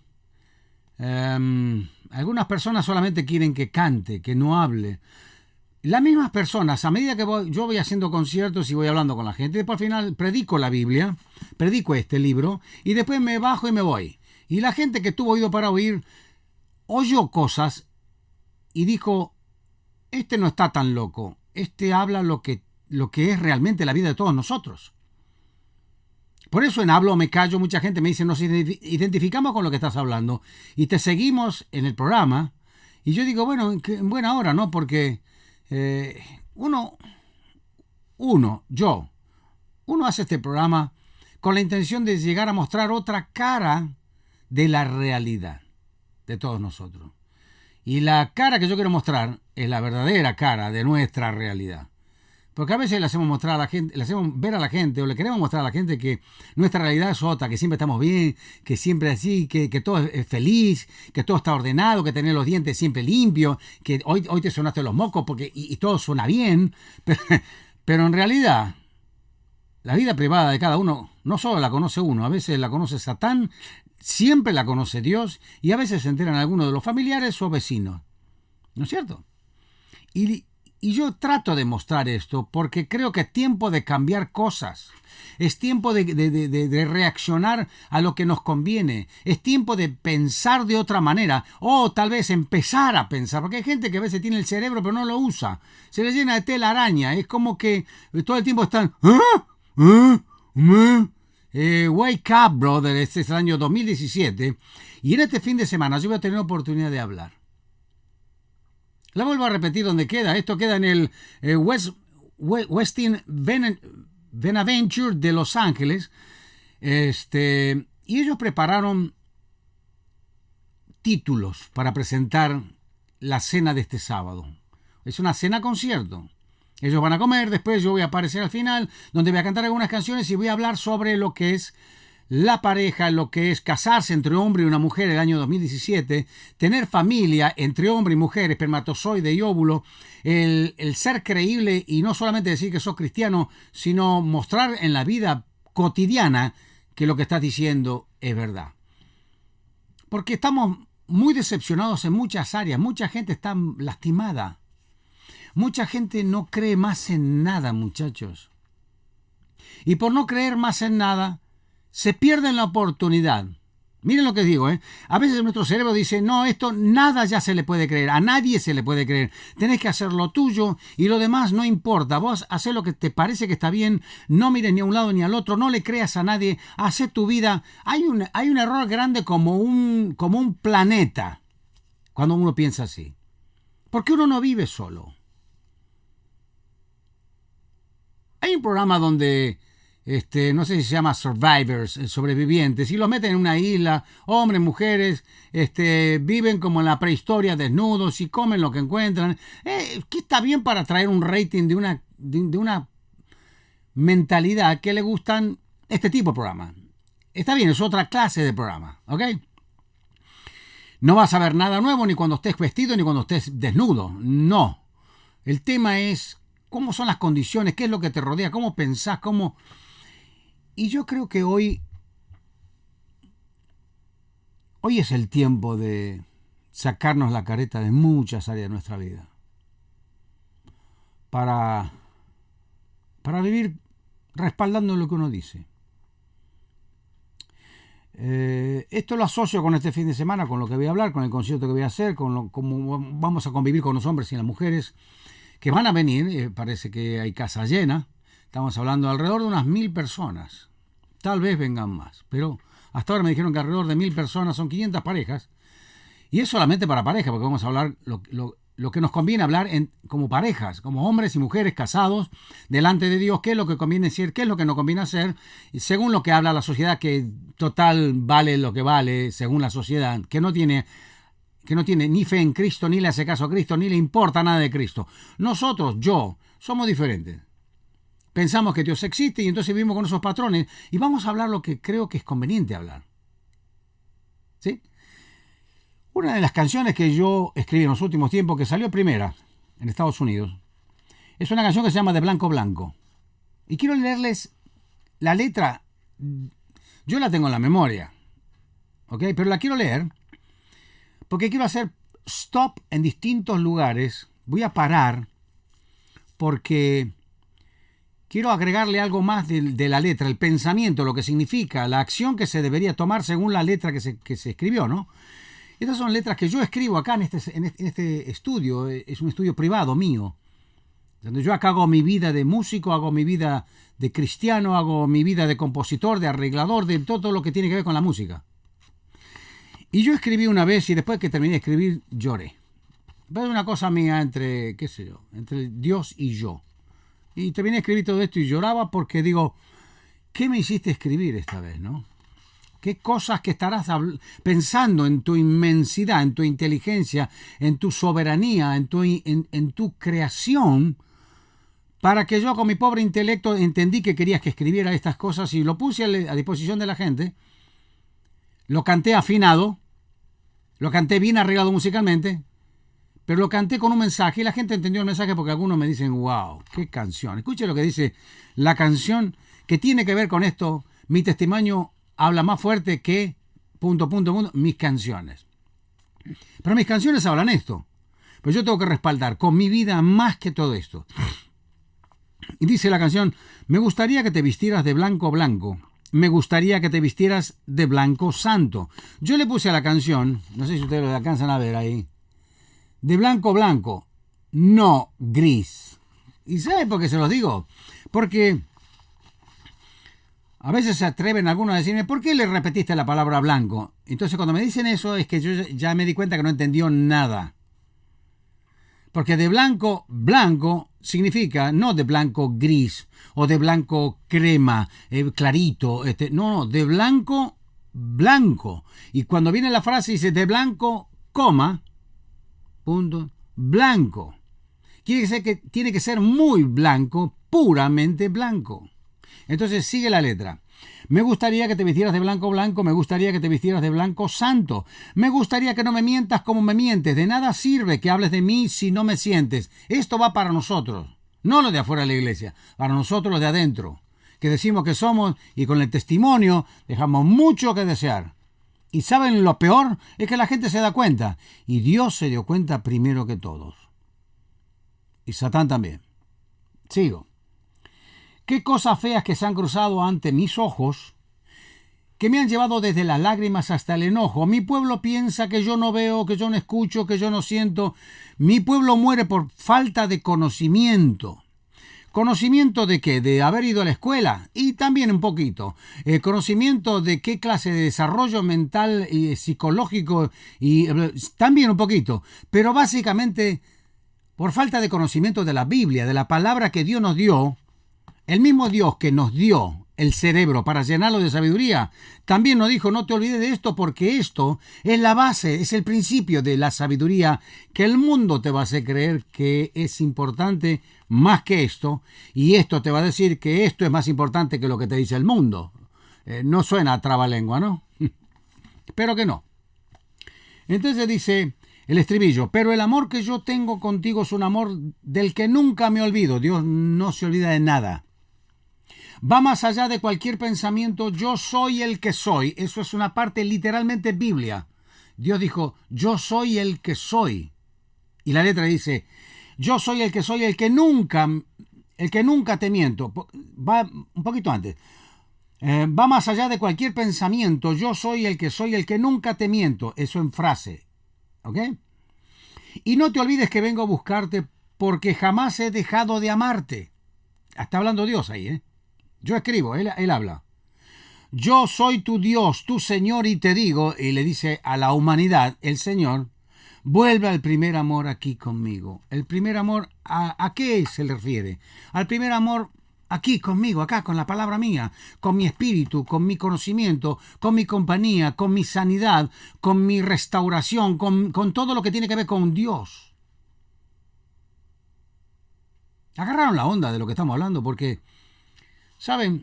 algunas personas solamente quieren que cante, que no hable. Las mismas personas, a medida que yo voy haciendo conciertos y voy hablando con la gente, después al final predico la Biblia, predico este libro, y después me bajo y me voy. Y la gente que tuvo oído para oír, oyó cosas y dijo, este no está tan loco, este habla lo que es realmente la vida de todos nosotros. Por eso en Hablo o Me Callo mucha gente me dice, nos identificamos con lo que estás hablando y te seguimos en el programa. Y yo digo, bueno, en buena hora, ¿no? Porque uno hace este programa con la intención de llegar a mostrar otra cara de la realidad de todos nosotros. Y la cara que yo quiero mostrar es la verdadera cara de nuestra realidad. Porque a veces le hacemos mostrar a la gente, le hacemos ver a la gente, o le queremos mostrar a la gente que nuestra realidad es otra, que siempre estamos bien, que siempre así, que todo es feliz, que todo está ordenado, que tener los dientes siempre limpios, que hoy te sonaste los mocos porque y todo suena bien. Pero en realidad, la vida privada de cada uno no solo la conoce uno, a veces la conoce Satán, siempre la conoce Dios, y a veces se enteran algunos de los familiares o vecinos. ¿No es cierto? Y yo trato de mostrar esto porque creo que es tiempo de cambiar cosas. Es tiempo de reaccionar a lo que nos conviene. Es tiempo de pensar de otra manera. O tal vez empezar a pensar. Porque hay gente que a veces tiene el cerebro pero no lo usa. Se le llena de tela araña. Es como que todo el tiempo están... Wake up, brother. Este es el año 2017. Y en este fin de semana yo voy a tener oportunidad de hablar. La vuelvo a repetir donde queda. Esto queda en el Westin Benaventure de Los Ángeles. Y ellos prepararon títulos para presentar la cena de este sábado. Es una cena concierto. Ellos van a comer, después yo voy a aparecer al final, donde voy a cantar algunas canciones y voy a hablar sobre lo que es la pareja, lo que es casarse entre hombre y una mujer el año 2017, tener familia entre hombre y mujer, espermatozoide y óvulo, el ser creíble y no solamente decir que sos cristiano, sino mostrar en la vida cotidiana que lo que estás diciendo es verdad. Porque estamos muy decepcionados en muchas áreas, mucha gente está lastimada, mucha gente no cree más en nada, muchachos. Y por no creer más en nada, se pierden la oportunidad. Miren lo que digo, A veces nuestro cerebro dice, no, esto nada ya se le puede creer, a nadie se le puede creer. Tenés que hacer lo tuyo y lo demás no importa. Vos hacés lo que te parece que está bien, no mires ni a un lado ni al otro, no le creas a nadie, hacé tu vida. Hay un error grande como un planeta cuando uno piensa así. Porque uno no vive solo. Hay un programa donde... no sé si se llama Survivors, sobrevivientes, y los meten en una isla, hombres, mujeres, viven como en la prehistoria desnudos y comen lo que encuentran. Que está bien para traer un rating de una mentalidad que le gustan este tipo de programa. Está bien, es otra clase de programa, ¿ok? No vas a ver nada nuevo ni cuando estés vestido ni cuando estés desnudo, no. El tema es cómo son las condiciones, qué es lo que te rodea, cómo pensás, cómo... Y yo creo que hoy es el tiempo de sacarnos la careta de muchas áreas de nuestra vida. Para vivir respaldando lo que uno dice. Esto lo asocio con este fin de semana, con lo que voy a hablar, con el concierto que voy a hacer, cómo vamos a convivir con los hombres y las mujeres que van a venir. Parece que hay casa llena. Estamos hablando de alrededor de unas 1000 personas. Tal vez vengan más, pero hasta ahora me dijeron que alrededor de 1000 personas, son 500 parejas. Y es solamente para pareja, porque vamos a hablar lo que nos conviene hablar como parejas, como hombres y mujeres casados, delante de Dios, qué es lo que conviene decir, qué es lo que no conviene hacer, según lo que habla la sociedad, que total vale lo que vale, según la sociedad, que no tiene ni fe en Cristo, ni le hace caso a Cristo, ni le importa nada de Cristo. Nosotros, somos diferentes. Pensamos que Dios existe y entonces vivimos con esos patrones y vamos a hablar lo que creo que es conveniente hablar. ¿Sí? Una de las canciones que yo escribí en los últimos tiempos, que salió primera en Estados Unidos, es una canción que se llama De Blanco Blanco. Y quiero leerles la letra. Yo la tengo en la memoria, ¿ok? Pero la quiero leer porque quiero hacer stop en distintos lugares. Voy a parar porque... quiero agregarle algo más de la letra, el pensamiento, lo que significa, la acción que se debería tomar según la letra que se escribió, ¿no? Estas son letras que yo escribo acá en este estudio, es un estudio privado mío, donde yo acá hago mi vida de músico, hago mi vida de cristiano, hago mi vida de compositor, de arreglador, de todo lo que tiene que ver con la música. Y yo escribí una vez y después que terminé de escribir lloré. Pero es una cosa mía entre Dios y yo. Y terminé de escribir todo esto y lloraba porque digo, ¿qué me hiciste escribir esta vez, no? ¿Qué cosas que estarás pensando en tu inmensidad, en tu inteligencia, en tu soberanía, en tu creación? Para que yo con mi pobre intelecto entendí que querías que escribiera estas cosas y lo puse a disposición de la gente. Lo canté afinado, lo canté bien arreglado musicalmente, pero lo canté con un mensaje y la gente entendió el mensaje porque algunos me dicen, wow, qué canción. Escuche lo que dice la canción que tiene que ver con esto. Mi testimonio habla más fuerte que ... mis canciones. Pero mis canciones hablan esto. Pero yo tengo que respaldar con mi vida más que todo esto. Y dice la canción, me gustaría que te vistieras de blanco blanco. Me gustaría que te vistieras de blanco santo. Yo le puse a la canción, no sé si ustedes lo alcanzan a ver ahí, de blanco blanco, no gris. ¿Y sabe por qué se los digo? Porque a veces se atreven algunos a decirme, ¿por qué le repetiste la palabra blanco? Entonces cuando me dicen eso es que yo ya me di cuenta que no entendió nada. Porque de blanco blanco significa no de blanco gris o de blanco crema, clarito. No, de blanco blanco. Y cuando viene la frase dice de blanco, coma, punto, blanco. Quiere decir que tiene que ser muy blanco, puramente blanco. Entonces sigue la letra. Me gustaría que te vistieras de blanco blanco, me gustaría que te vistieras de blanco santo. Me gustaría que no me mientas como me mientes. De nada sirve que hables de mí si no me sientes. Esto va para nosotros, no los de afuera de la iglesia, para nosotros los de adentro, que decimos que somos y con el testimonio dejamos mucho que desear. Y ¿saben lo peor? Es que la gente se da cuenta. Y Dios se dio cuenta primero que todos. Y Satán también. Sigo. Qué cosas feas que se han cruzado ante mis ojos, que me han llevado desde las lágrimas hasta el enojo. Mi pueblo piensa que yo no veo, que yo no escucho, que yo no siento. Mi pueblo muere por falta de conocimiento. ¿Conocimiento de qué? De haber ido a la escuela. Y también un poquito. Conocimiento de qué clase de desarrollo mental y psicológico. Y también un poquito. Pero básicamente por falta de conocimiento de la Biblia, de la palabra que Dios nos dio. El mismo Dios que nos dio el cerebro para llenarlo de sabiduría, también nos dijo, no te olvides de esto porque esto es la base, es el principio de la sabiduría que el mundo te va a hacer creer que es importante más que esto, y esto te va a decir que esto es más importante que lo que te dice el mundo. No suena a trabalengua, ¿no? Espero que no. Entonces dice el estribillo, pero el amor que yo tengo contigo es un amor del que nunca me olvido. Dios no se olvida de nada. Va más allá de cualquier pensamiento, yo soy el que soy. Eso es una parte literalmente Biblia. Dios dijo, yo soy el que soy. Y la letra dice, yo soy el que soy, el que nunca te miento. Va un poquito antes. Va más allá de cualquier pensamiento, yo soy el que nunca te miento. Eso en frase. ¿Ok? Y no te olvides que vengo a buscarte porque jamás he dejado de amarte. Está hablando Dios ahí, ¿eh? Yo escribo, él habla. Yo soy tu Dios, tu Señor, y te digo, y le dice a la humanidad, el Señor, vuelve al primer amor aquí conmigo. El primer amor, ¿a qué se le refiere? Al primer amor aquí conmigo, acá, con la palabra mía, con mi espíritu, con mi conocimiento, con mi compañía, con mi sanidad, con mi restauración, con todo lo que tiene que ver con Dios. Agarraron la onda de lo que estamos hablando porque... ¿Saben?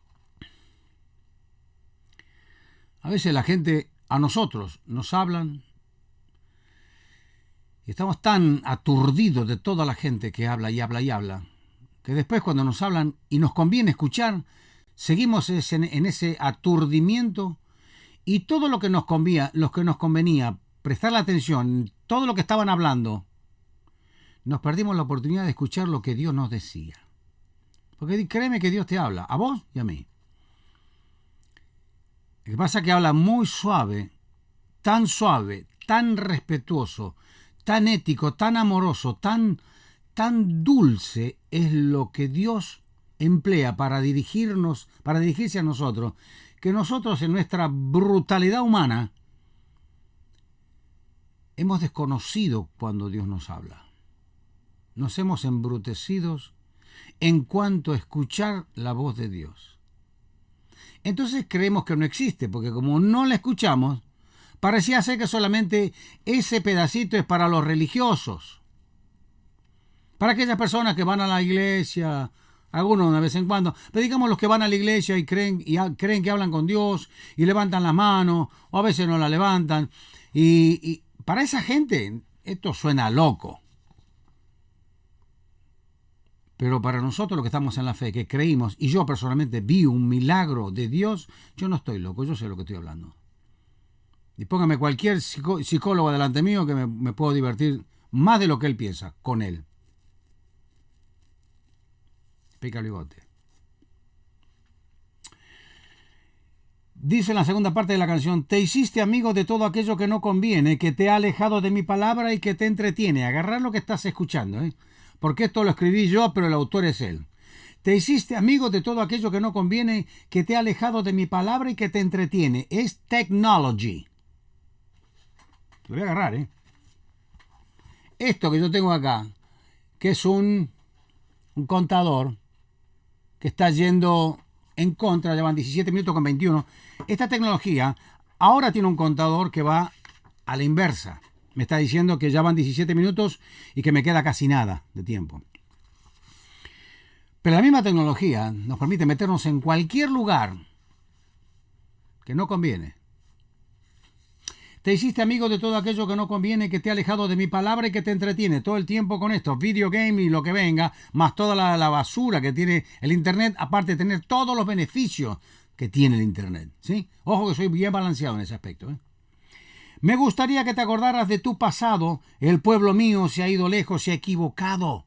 A veces la gente, a nosotros, nos hablan y estamos tan aturdidos de toda la gente que habla y habla y habla, que después cuando nos hablan y nos conviene escuchar, seguimos en ese aturdimiento y todo lo que nos convenía prestar la atención, todo lo que estaban hablando, nos perdimos la oportunidad de escuchar lo que Dios nos decía. Porque créeme que Dios te habla, a vos y a mí. Lo que pasa es que habla muy suave, tan respetuoso, tan ético, tan amoroso, tan dulce es lo que Dios emplea para dirigirse a nosotros, que nosotros en nuestra brutalidad humana hemos desconocido cuando Dios nos habla. Nos hemos embrutecido en cuanto a escuchar la voz de Dios. entonces creemos que no existe, porque como no la escuchamos, parecía ser que solamente ese pedacito es para los religiosos, para aquellas personas que van a la iglesia, algunos de vez en cuando, pero digamos los que van a la iglesia y creen que hablan con Dios y levantan las manos, o a veces no la levantan, y para esa gente esto suena loco. Pero para nosotros los que estamos en la fe, que creímos, y yo personalmente vi un milagro de Dios, yo no estoy loco, yo sé lo que estoy hablando. Y póngame cualquier psicólogo delante mío que me puedo divertir más de lo que él piensa, con él. Pica el bigote. Dice en la segunda parte de la canción: te hiciste amigo de todo aquello que no conviene, que te ha alejado de mi palabra y que te entretiene. Agarrar lo que estás escuchando, porque esto lo escribí yo, pero el autor es él. Te hiciste amigo de todo aquello que no conviene, que te ha alejado de mi palabra y que te entretiene. Es technology. Lo voy a agarrar, Esto que yo tengo acá, que es un contador que está yendo en contra, ya van 17 minutos con 21. Esta tecnología ahora tiene un contador que va a la inversa. Me está diciendo que ya van 17 minutos y que me queda casi nada de tiempo. Pero la misma tecnología nos permite meternos en cualquier lugar que no conviene. Te hiciste amigo de todo aquello que no conviene, que te ha alejado de mi palabra y que te entretiene todo el tiempo con esto, video game y lo que venga, más toda la basura que tiene el Internet, aparte de tener todos los beneficios que tiene el Internet, ¿sí? Ojo que soy bien balanceado en ese aspecto, Me gustaría que te acordaras de tu pasado. El pueblo mío se ha ido lejos, se ha equivocado.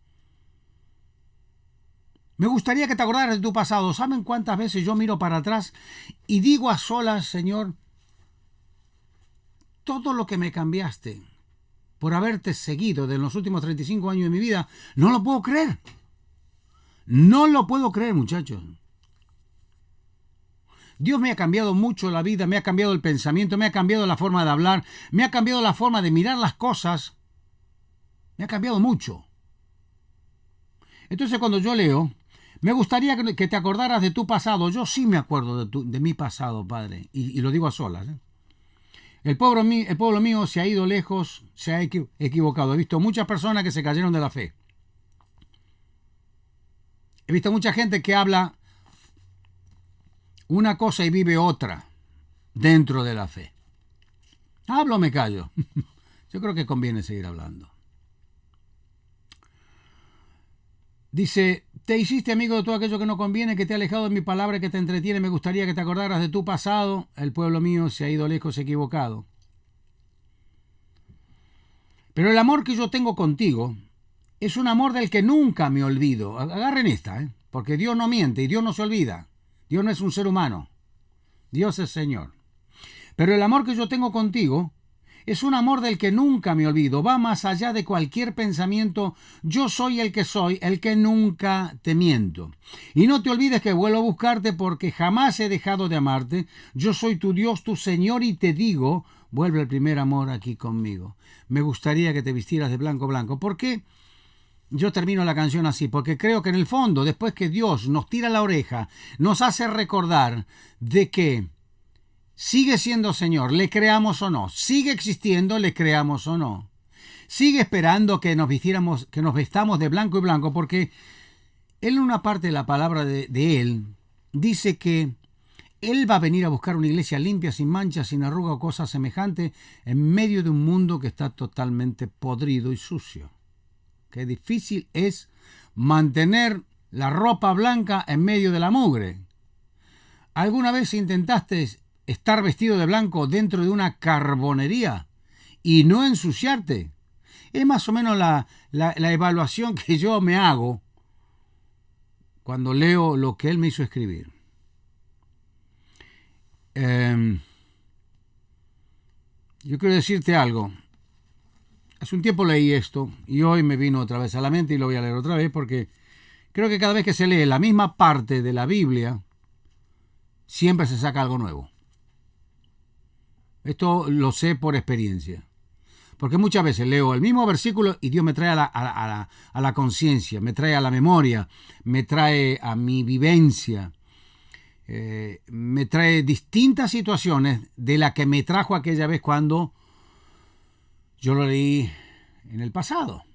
Me gustaría que te acordaras de tu pasado. ¿Saben cuántas veces yo miro para atrás y digo a solas, Señor, todo lo que me cambiaste por haberte seguido de los últimos 35 años de mi vida, no lo puedo creer. No lo puedo creer, muchachos. Dios me ha cambiado mucho la vida, me ha cambiado el pensamiento, me ha cambiado la forma de hablar, me ha cambiado la forma de mirar las cosas. Me ha cambiado mucho. Entonces cuando yo leo, me gustaría que te acordaras de tu pasado. Yo sí me acuerdo de mi pasado, Padre, y lo digo a solas, El pueblo mío se ha ido lejos, se ha equivocado. He visto muchas personas que se cayeron de la fe. He visto mucha gente que habla una cosa y vive otra dentro de la fe. ¿Hablo o me callo? Yo creo que conviene seguir hablando. Dice: te hiciste amigo de todo aquello que no conviene, que te ha alejado de mi palabra y que te entretiene. Me gustaría que te acordaras de tu pasado. El pueblo mío se ha ido lejos, equivocado. Pero el amor que yo tengo contigo es un amor del que nunca me olvido. Agarren esta, porque Dios no miente y Dios no se olvida. Dios no es un ser humano. Dios es Señor. Pero el amor que yo tengo contigo es un amor del que nunca me olvido. Va más allá de cualquier pensamiento. Yo soy el que nunca te miento. Y no te olvides que vuelvo a buscarte porque jamás he dejado de amarte. Yo soy tu Dios, tu Señor, y te digo, vuelve el primer amor aquí conmigo. Me gustaría que te vistieras de blanco, blanco. ¿Por qué yo termino la canción así? Porque creo que en el fondo, después que Dios nos tira la oreja, nos hace recordar de que sigue siendo Señor, le creamos o no. Sigue existiendo, le creamos o no. Sigue esperando que nos vistamos de blanco y blanco, porque Él en una parte de la palabra de Él dice que Él va a venir a buscar una iglesia limpia, sin mancha, sin arruga o cosa semejante, en medio de un mundo que está totalmente podrido y sucio. Qué difícil es mantener la ropa blanca en medio de la mugre. ¿Alguna vez intentaste estar vestido de blanco dentro de una carbonería y no ensuciarte? Es más o menos la evaluación que yo me hago cuando leo lo que Él me hizo escribir. Yo quiero decirte algo. Hace un tiempo leí esto y hoy me vino otra vez a la mente y lo voy a leer otra vez porque creo que cada vez que se lee la misma parte de la Biblia, siempre se saca algo nuevo. Esto lo sé por experiencia. Porque muchas veces leo el mismo versículo y Dios me trae a la conciencia, me trae a la memoria, me trae a mi vivencia. me trae distintas situaciones de la que me trajo aquella vez cuando yo lo leí en el pasado.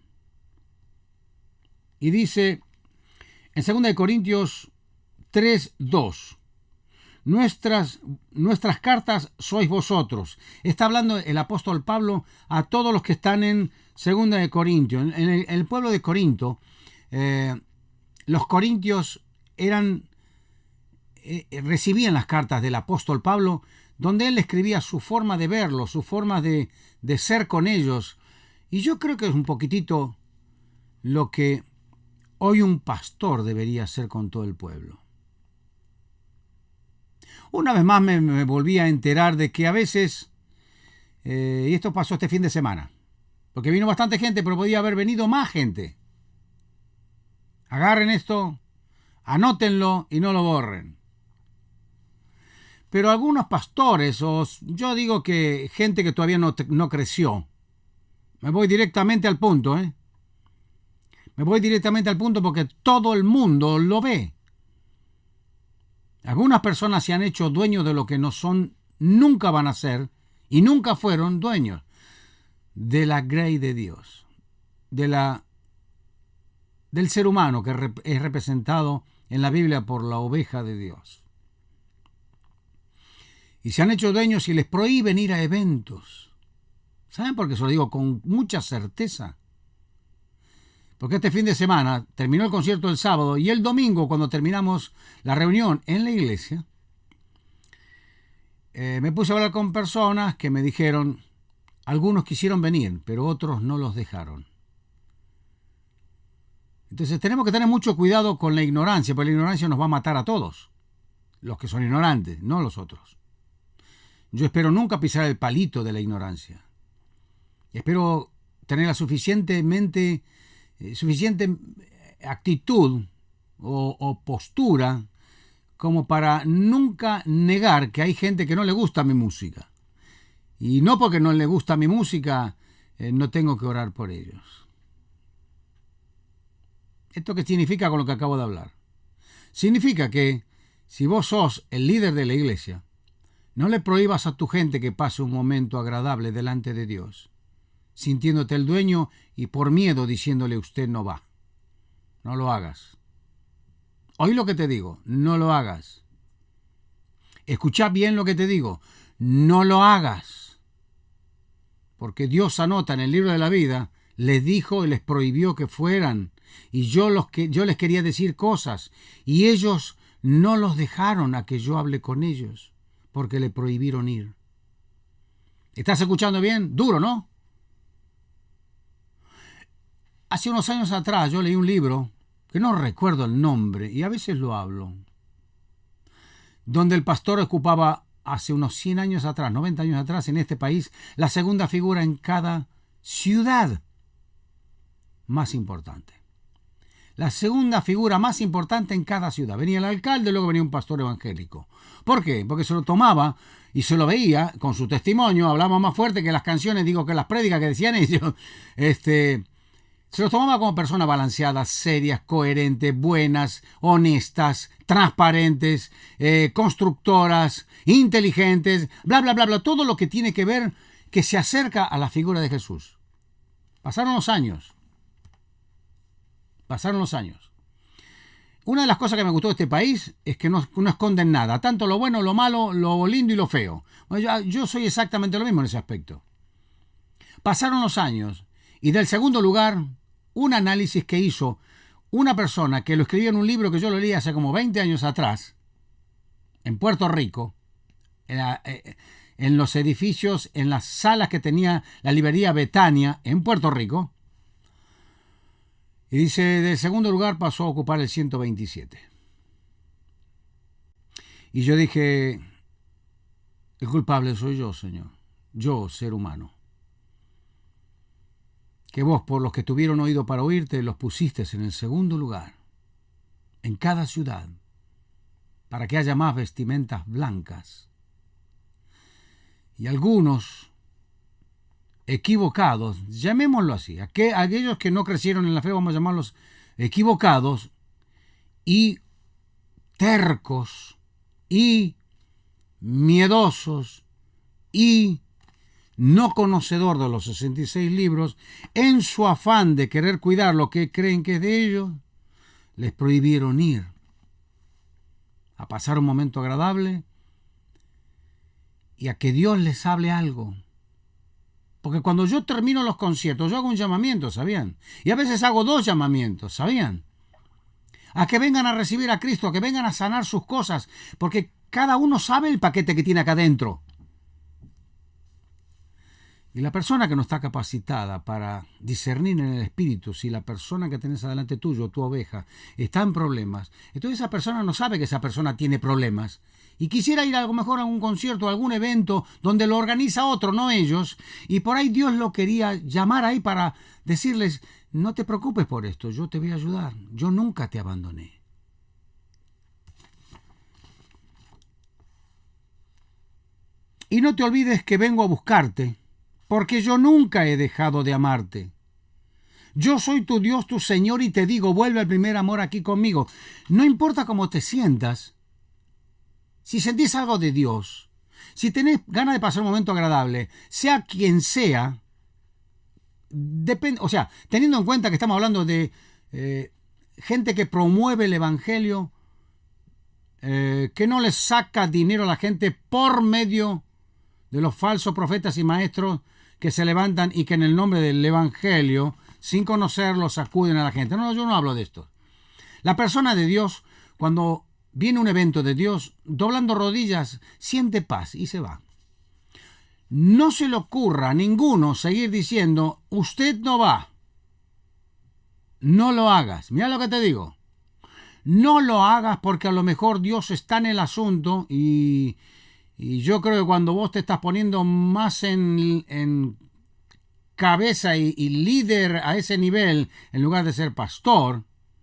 Y dice en 2 Corintios 3:2, nuestras cartas sois vosotros. Está hablando el apóstol Pablo a todos los que están en 2 Corintios. En el pueblo de Corinto, los corintios recibían las cartas del apóstol Pablo, donde él escribía su forma de verlos, su forma de ser con ellos. Y yo creo que es un poquitito lo que hoy un pastor debería hacer con todo el pueblo. Una vez más me volví a enterar de que a veces, y esto pasó este fin de semana, porque vino bastante gente, pero podía haber venido más gente. Agarren esto, anótenlo y no lo borren. Pero algunos pastores, o yo digo que gente que todavía no creció, me voy directamente al punto, Me voy directamente al punto porque todo el mundo lo ve. Algunas personas se han hecho dueños de lo que no son, nunca van a ser y nunca fueron dueños de la grey de Dios, del ser humano que es representado en la Biblia por la oveja de Dios. Y se han hecho dueños y les prohíben ir a eventos. ¿Saben por qué se lo digo con mucha certeza? Porque este fin de semana terminó el concierto el sábado y el domingo, cuando terminamos la reunión en la iglesia, me puse a hablar con personas que me dijeron, algunos quisieron venir, pero otros no los dejaron. Entonces tenemos que tener mucho cuidado con la ignorancia, porque la ignorancia nos va a matar a todos, los que son ignorantes, no los otros. Yo espero nunca pisar el palito de la ignorancia. Espero tener la suficiente actitud o postura como para nunca negar que hay gente que no le gusta mi música. Y no porque no le gusta mi música, no tengo que orar por ellos. ¿Esto qué significa con lo que acabo de hablar? Significa que si vos sos el líder de la iglesia, no le prohíbas a tu gente que pase un momento agradable delante de Dios, sintiéndote el dueño y por miedo diciéndole usted no va. No lo hagas. Oí lo que te digo, no lo hagas. Escucha bien lo que te digo, no lo hagas. Porque Dios anota en el libro de la vida, les dijo y les prohibió que fueran. Y yo les quería decir cosas y ellos no los dejaron a que yo hable con ellos porque le prohibieron ir. ¿Estás escuchando bien? Duro, ¿no? Hace unos años atrás yo leí un libro, que no recuerdo el nombre, y a veces lo hablo, donde el pastor ocupaba hace unos 100 años atrás, 90 años atrás, en este país, la segunda figura en cada ciudad más importante. La segunda figura más importante en cada ciudad. Venía el alcalde, luego venía un pastor evangélico. ¿Por qué? Porque se lo tomaba y se lo veía con su testimonio, hablaba más fuerte que las canciones, digo, que las prédicas que decían ellos, se los tomaba como personas balanceadas, serias, coherentes, buenas, honestas, transparentes, constructoras, inteligentes, bla, bla, bla, bla, todo lo que tiene que ver, que se acerca a la figura de Jesús. Pasaron los años. Una de las cosas que me gustó de este país es que no esconden nada, tanto lo bueno, lo malo, lo lindo y lo feo. Bueno, yo soy exactamente lo mismo en ese aspecto. Pasaron los años y del segundo lugar, un análisis que hizo una persona que lo escribió en un libro que yo lo leí hace como 20 años atrás, en Puerto Rico, en los edificios, en las salas que tenía la librería Betania en Puerto Rico. Y dice, del segundo lugar pasó a ocupar el 127. Y yo dije, el culpable soy yo, Señor. Yo, ser humano. Que vos, por los que tuvieron oído para oírte, los pusiste en el segundo lugar, en cada ciudad, para que haya más vestimentas blancas. Y algunos equivocados, llamémoslo así, aquellos que no crecieron en la fe, vamos a llamarlos equivocados y tercos, y miedosos y no conocedor de los 66 libros, en su afán de querer cuidar lo que creen que es de ellos, les prohibieron ir a pasar un momento agradable y a que Dios les hable algo. Porque cuando yo termino los conciertos, yo hago un llamamiento, ¿sabían? Y a veces hago 2 llamamientos, ¿sabían? A que vengan a recibir a Cristo, a que vengan a sanar sus cosas, porque cada uno sabe el paquete que tiene acá adentro. Y la persona que no está capacitada para discernir en el espíritu si la persona que tenés adelante tuyo, tu oveja, está en problemas, entonces esa persona no sabe que esa persona tiene problemas y quisiera ir a lo mejor a un concierto, a algún evento donde lo organiza otro, no ellos, y por ahí Dios lo quería llamar ahí para decirles: no te preocupes por esto, yo te voy a ayudar, yo nunca te abandoné. Y no te olvides que vengo a buscarte, porque yo nunca he dejado de amarte. Yo soy tu Dios, tu Señor, y te digo, vuelve al primer amor aquí conmigo. No importa cómo te sientas, si sentís algo de Dios, si tenés ganas de pasar un momento agradable, sea quien sea, o sea, teniendo en cuenta que estamos hablando de gente que promueve el Evangelio, que no le saca dinero a la gente por medio de los falsos profetas y maestros que se levantan y que en el nombre del Evangelio, sin conocerlo, sacuden a la gente. No, yo no hablo de esto. La persona de Dios, cuando viene un evento de Dios, doblando rodillas, siente paz y se va. No se le ocurra a ninguno seguir diciendo: usted no va. No lo hagas. Mira lo que te digo. No lo hagas, porque a lo mejor Dios está en el asunto y yo creo que cuando vos te estás poniendo más en cabeza y líder a ese nivel, en lugar de ser pastor,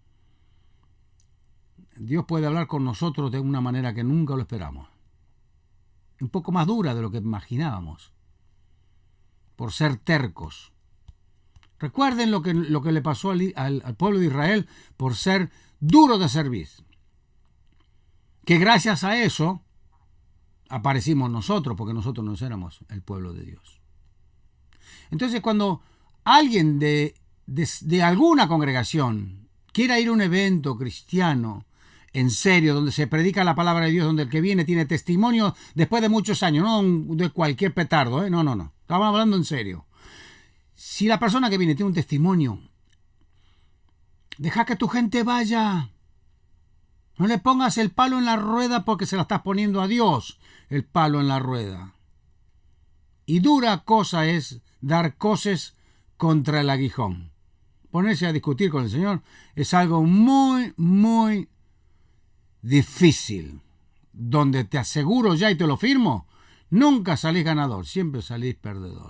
Dios puede hablar con nosotros de una manera que nunca lo esperamos. Un poco más dura de lo que imaginábamos, por ser tercos. Recuerden lo que le pasó al pueblo de Israel por ser duro de servir. Que gracias a eso aparecimos nosotros, porque nosotros no éramos el pueblo de Dios. Entonces, cuando alguien de alguna congregación quiera ir a un evento cristiano en serio, donde se predica la palabra de Dios, donde el que viene tiene testimonio después de muchos años, no de cualquier petardo, no, estamos hablando en serio. Si la persona que viene tiene un testimonio, deja que tu gente vaya. No le pongas el palo en la rueda, porque se la estás poniendo a Dios el palo en la rueda. Y dura cosa es dar coces contra el aguijón. Ponerse a discutir con el Señor es algo muy, muy difícil. Donde te aseguro ya y te lo firmo, nunca salís ganador, siempre salís perdedor.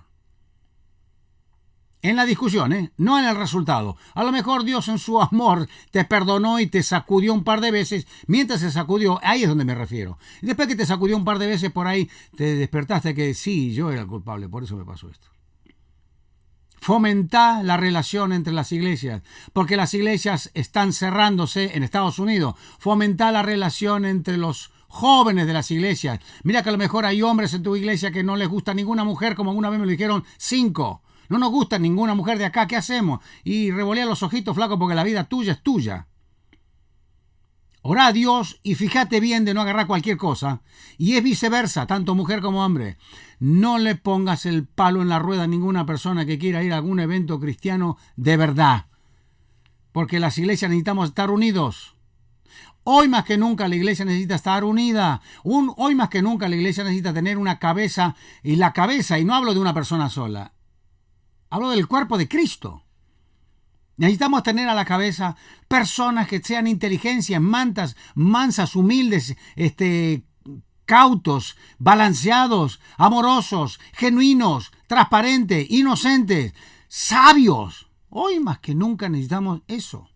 En la discusión, no en el resultado. A lo mejor Dios en su amor te perdonó y te sacudió un par de veces. Mientras se sacudió, ahí es donde me refiero. Y después que te sacudió un par de veces, por ahí te despertaste que sí, yo era el culpable, por eso me pasó esto. Fomentá la relación entre las iglesias, porque las iglesias están cerrándose en Estados Unidos. Fomentá la relación entre los jóvenes de las iglesias. Mira que a lo mejor hay hombres en tu iglesia que no les gusta ninguna mujer, como una vez me lo dijeron 5. No nos gusta ninguna mujer de acá, ¿qué hacemos? Y revolea los ojitos, flaco, porque la vida tuya es tuya. Orá a Dios y fíjate bien de no agarrar cualquier cosa. Y es viceversa, tanto mujer como hombre. No le pongas el palo en la rueda a ninguna persona que quiera ir a algún evento cristiano de verdad. Porque las iglesias necesitamos estar unidos. Hoy más que nunca la iglesia necesita estar unida. Hoy más que nunca la iglesia necesita tener una cabeza. Y la cabeza, y no hablo de una persona sola. Hablo del cuerpo de Cristo. Necesitamos tener a la cabeza personas que sean inteligencias, mansas, humildes, cautos, balanceados, amorosos, genuinos, transparentes, inocentes, sabios. Hoy más que nunca necesitamos eso.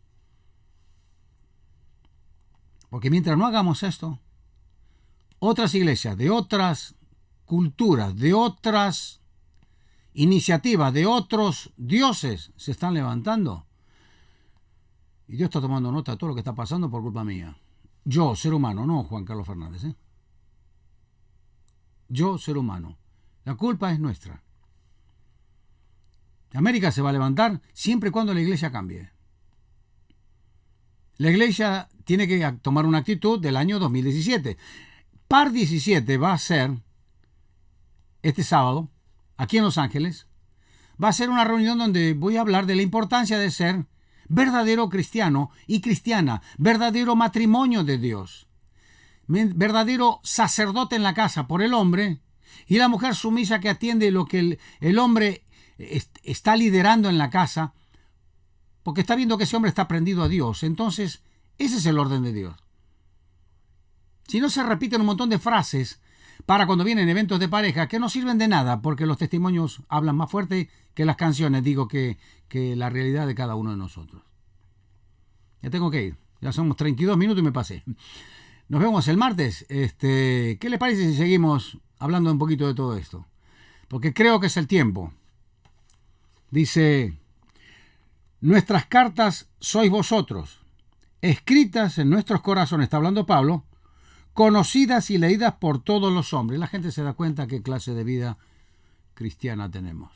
Porque mientras no hagamos esto, otras iglesias de otras culturas, de otras iniciativas, de otros dioses se están levantando. Y Dios está tomando nota de todo lo que está pasando por culpa mía. Yo, ser humano, no Juan Carlos Fernández. yo, ser humano. La culpa es nuestra. América se va a levantar siempre y cuando la iglesia cambie. La iglesia tiene que tomar una actitud del año 2017. Par 17 va a ser, este sábado, aquí en Los Ángeles, va a ser una reunión donde voy a hablar de la importancia de ser verdadero cristiano y cristiana, verdadero matrimonio de Dios, verdadero sacerdote en la casa por el hombre y la mujer sumisa que atiende lo que el hombre está liderando en la casa, porque está viendo que ese hombre está prendido a Dios. Entonces, ese es el orden de Dios. Si no, se repiten un montón de frases para cuando vienen eventos de pareja que no sirven de nada, porque los testimonios hablan más fuerte que las canciones, que la realidad de cada uno de nosotros. Ya tengo que ir. Ya somos 32 minutos y me pasé. Nos vemos el martes. ¿Qué les parece si seguimos hablando un poquito de todo esto? Porque creo que es el tiempo. Dice, nuestras cartas sois vosotros, escritas en nuestros corazones, está hablando Pablo, conocidas y leídas por todos los hombres. La gente se da cuenta qué clase de vida cristiana tenemos.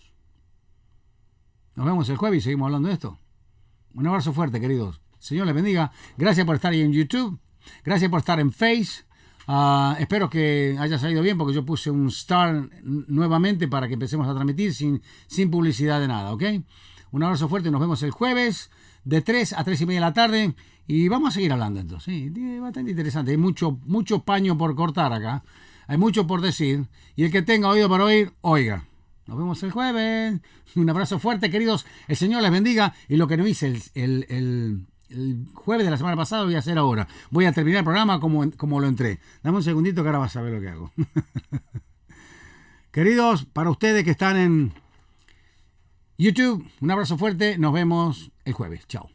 Nos vemos el jueves y seguimos hablando de esto. Un abrazo fuerte, queridos. Señor les bendiga. Gracias por estar ahí en YouTube. Gracias por estar en Face. Espero que haya salido bien, porque yo puse un star nuevamente para que empecemos a transmitir sin publicidad de nada, ¿ok? Un abrazo fuerte. Nos vemos el jueves de 3 a 3 y media de la tarde. Y vamos a seguir hablando entonces. Sí, bastante interesante. Hay mucho paño por cortar acá. Hay mucho por decir. Y el que tenga oído para oír, oiga. Nos vemos el jueves. Un abrazo fuerte, queridos. El Señor les bendiga. Y lo que no hice el jueves de la semana pasada, lo voy a hacer ahora. Voy a terminar el programa como lo entré. Dame un segundito que ahora vas a ver lo que hago. Queridos, para ustedes que están en YouTube, un abrazo fuerte. Nos vemos el jueves. Chao.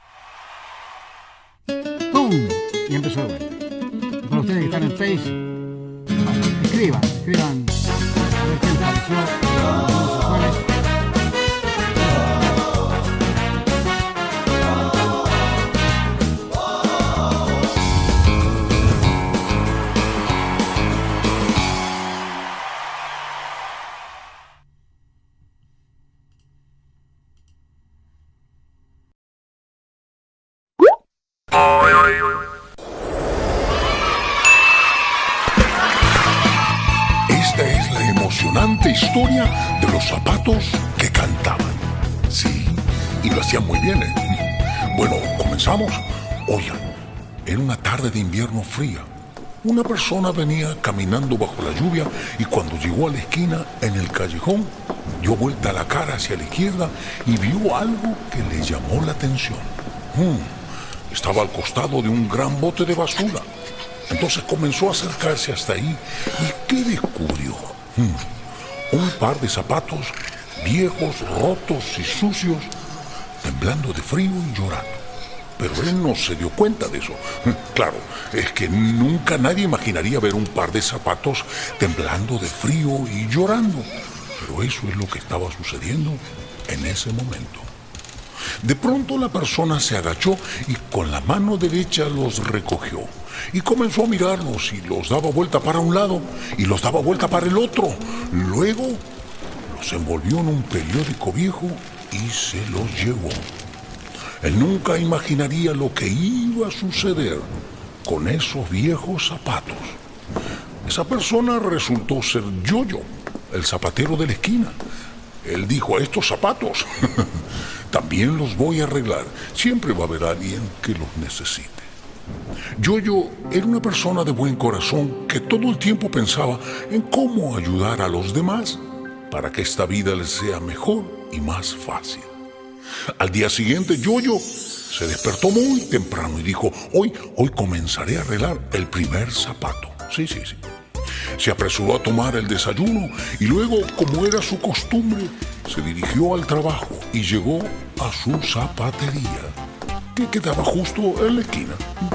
¡Pum! Y empezó de vuelta. Para ustedes que están en Face, escriban. A ver qué les pareció. Esta es la emocionante historia de los zapatos que cantaban. Sí, y lo hacían muy bien, ¿eh? Bueno, comenzamos. Oigan, era una tarde de invierno fría. Una persona venía caminando bajo la lluvia y cuando llegó a la esquina, en el callejón, dio vuelta la cara hacia la izquierda y vio algo que le llamó la atención. Estaba al costado de un gran bote de basura. Entonces comenzó a acercarse hasta ahí y ¿qué descubrió? Un par de zapatos viejos, rotos y sucios, temblando de frío y llorando. Pero él no se dio cuenta de eso. Claro, es que nunca nadie imaginaría ver un par de zapatos temblando de frío y llorando. Pero eso es lo que estaba sucediendo en ese momento. De pronto la persona se agachó y con la mano derecha los recogió. Y comenzó a mirarlos y los daba vuelta para un lado y los daba vuelta para el otro. Luego los envolvió en un periódico viejo y se los llevó. Él nunca imaginaría lo que iba a suceder con esos viejos zapatos. Esa persona resultó ser Yoyo, el zapatero de la esquina. Él dijo: a estos zapatos también los voy a arreglar. Siempre va a haber alguien que los necesite. Yoyo era una persona de buen corazón que todo el tiempo pensaba en cómo ayudar a los demás para que esta vida les sea mejor y más fácil. Al día siguiente, Yoyo se despertó muy temprano y dijo: hoy comenzaré a arreglar el primer zapato. Sí. Se apresuró a tomar el desayuno y luego, como era su costumbre, se dirigió al trabajo y llegó a su zapatería, que quedaba justo en la esquina.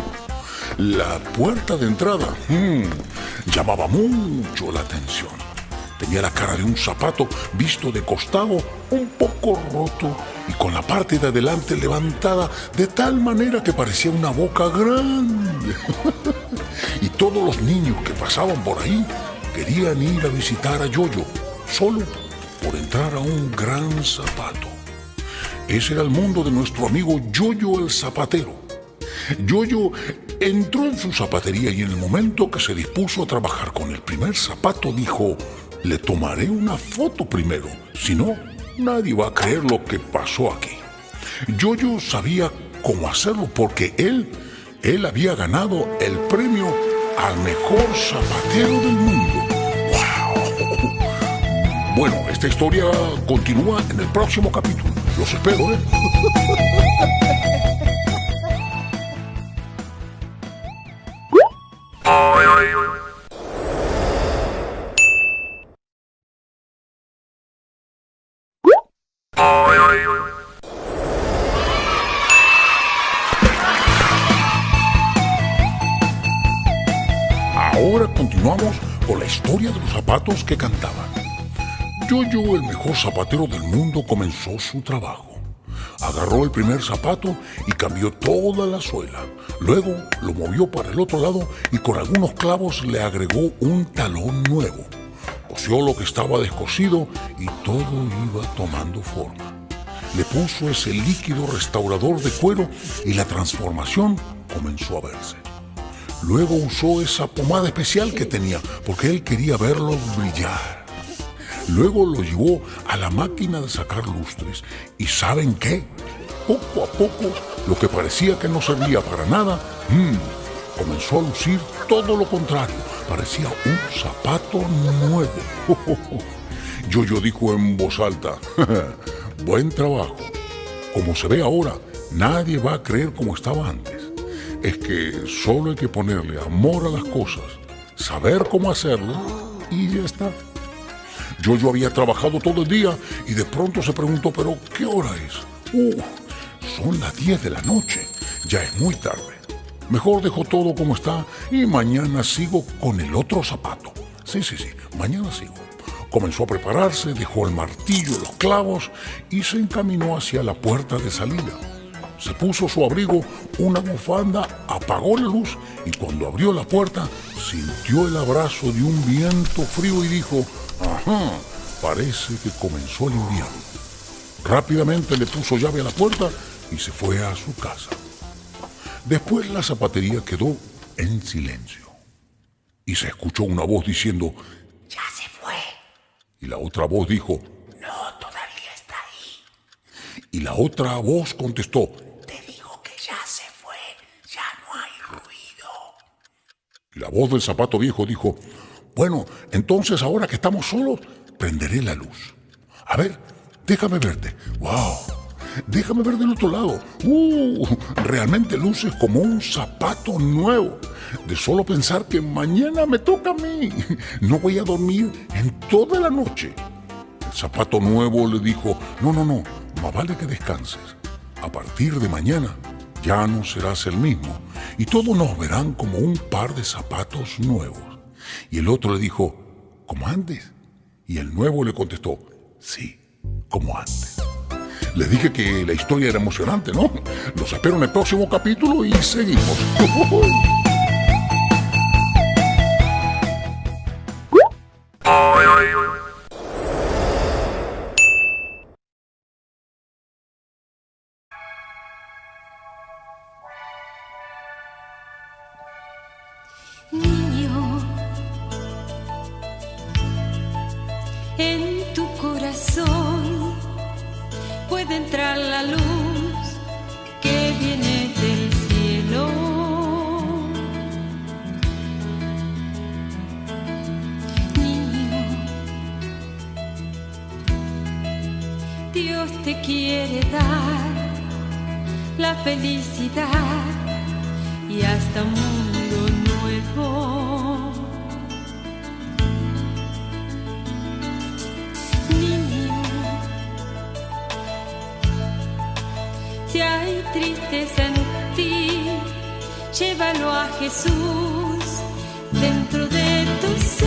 La puerta de entrada llamaba mucho la atención. Tenía la cara de un zapato visto de costado, un poco roto y con la parte de adelante levantada de tal manera que parecía una boca grande. Y todos los niños que pasaban por ahí querían ir a visitar a Yoyo, solo por entrar a un gran zapato. Ese era el mundo de nuestro amigo Yoyo el zapatero. Yoyo entró en su zapatería y en el momento que se dispuso a trabajar con el primer zapato dijo: le tomaré una foto primero, si no, nadie va a creer lo que pasó aquí. Yoyo sabía cómo hacerlo porque él había ganado el premio al mejor zapatero del mundo. ¡Wow! Bueno, esta historia continúa en el próximo capítulo. Los espero, ¿eh? Ahora continuamos con la historia de los zapatos que cantaban. Yoyo, el mejor zapatero del mundo, comenzó su trabajo. Agarró el primer zapato y cambió toda la suela. Luego lo movió para el otro lado y con algunos clavos le agregó un talón nuevo. Cosió lo que estaba descosido y todo iba tomando forma. Le puso ese líquido restaurador de cuero y la transformación comenzó a verse. Luego usó esa pomada especial que tenía porque él quería verlo brillar. Luego lo llevó a la máquina de sacar lustres. ¿Y saben qué? Poco a poco, lo que parecía que no servía para nada, comenzó a lucir todo lo contrario. Parecía un zapato nuevo. Yoyo dijo en voz alta: buen trabajo. Como se ve ahora, nadie va a creer como estaba antes. Es que solo hay que ponerle amor a las cosas, saber cómo hacerlo y ya está. Yoyo había trabajado todo el día y de pronto se preguntó: ¿pero qué hora es? Son las 10 de la noche, ya es muy tarde. Mejor dejo todo como está y mañana sigo con el otro zapato. Sí, mañana sigo. Comenzó a prepararse, dejó el martillo, los clavos y se encaminó hacia la puerta de salida. Se puso su abrigo, una bufanda, apagó la luz y cuando abrió la puerta sintió el abrazo de un viento frío y dijo: ajá, parece que comenzó el invierno. Rápidamente le puso llave a la puerta y se fue a su casa. Después la zapatería quedó en silencio y se escuchó una voz diciendo: ya se fue. Y la otra voz dijo: no, todavía está ahí. Y la otra voz contestó: te digo que ya se fue, ya no hay ruido. Y la voz del zapato viejo dijo: bueno, entonces ahora que estamos solos, prenderé la luz. A ver, déjame verte. ¡Wow! Déjame ver del otro lado. Realmente luces como un zapato nuevo. De solo pensar que mañana me toca a mí. No voy a dormir en toda la noche. El zapato nuevo le dijo: no, más vale que descanses. A partir de mañana ya no serás el mismo y todos nos verán como un par de zapatos nuevos. Y el otro le dijo: ¿como antes? Y el nuevo le contestó: sí, como antes. Les dije que la historia era emocionante, ¿no? Los espero en el próximo capítulo y seguimos. Niño, en tu corazón puede entrar la luz que viene del cielo. Niño, Dios te quiere dar la felicidad y hasta un mundo nuevo. Niño, si hay tristeza en ti, llévalo a Jesús dentro de tu ser.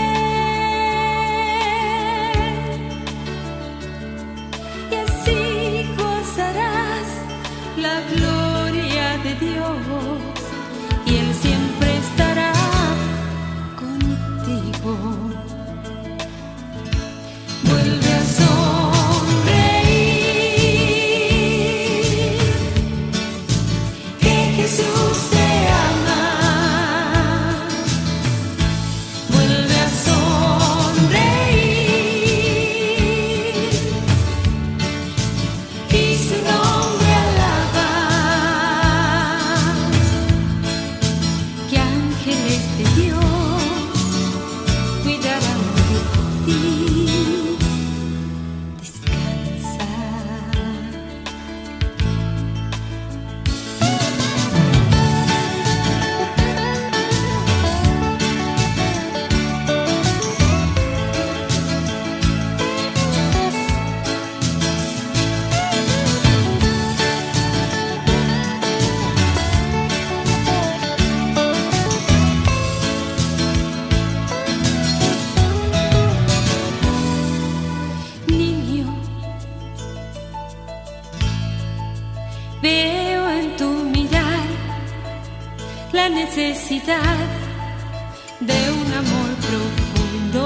Y así gozarás la gloria de Dios y Él siempre estará contigo. necesidad de un amor profundo.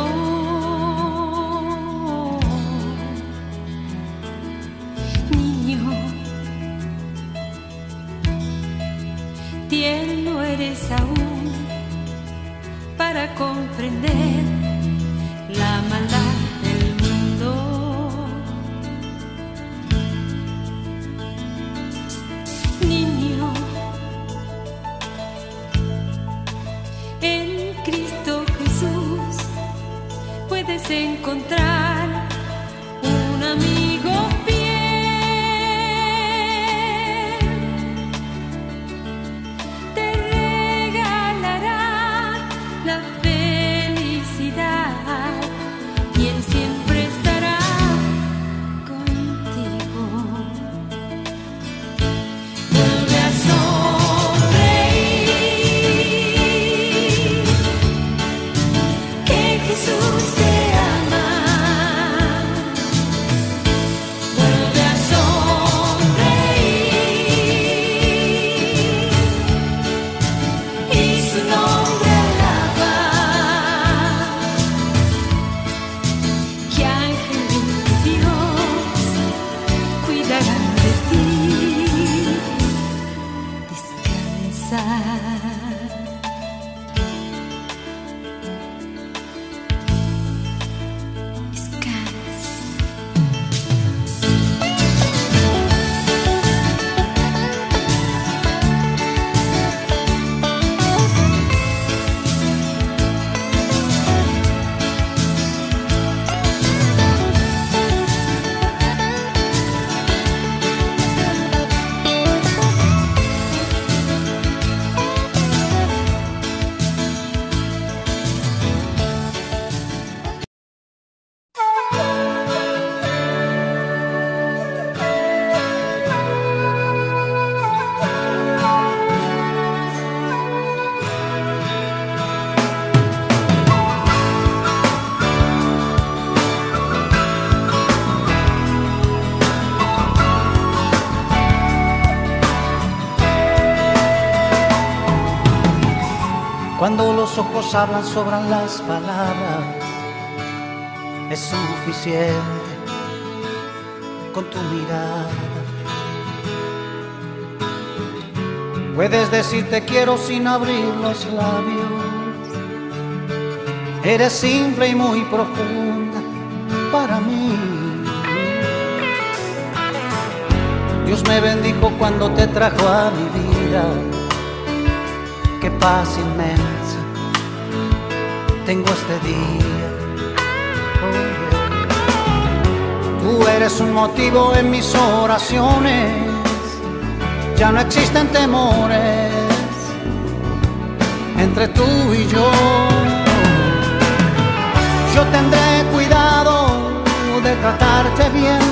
Niño, tierno eres aún para comprender la maldad del mundo. Niño, en Cristo Jesús puedes encontrar un amigo fiel. Te regalará la felicidad y Él siempre estará contigo. Vuelve a sonreír, que Jesús te ama. Vuelve a sonreír y su nombre alaba. Que ángeles de Dios cuidarán de ti. Descansa. Descansa. Cuando los ojos hablan, sobran las palabras. Es suficiente con tu mirada. Puedes decir te quiero sin abrir los labios. Eres simple y muy profunda para mí. Dios me bendijo cuando te trajo a mi vida. Qué paz inmensa tengo este día. Tú eres un motivo en mis oraciones. Ya no existen temores entre tú y yo. Yo tendré cuidado de tratarte bien.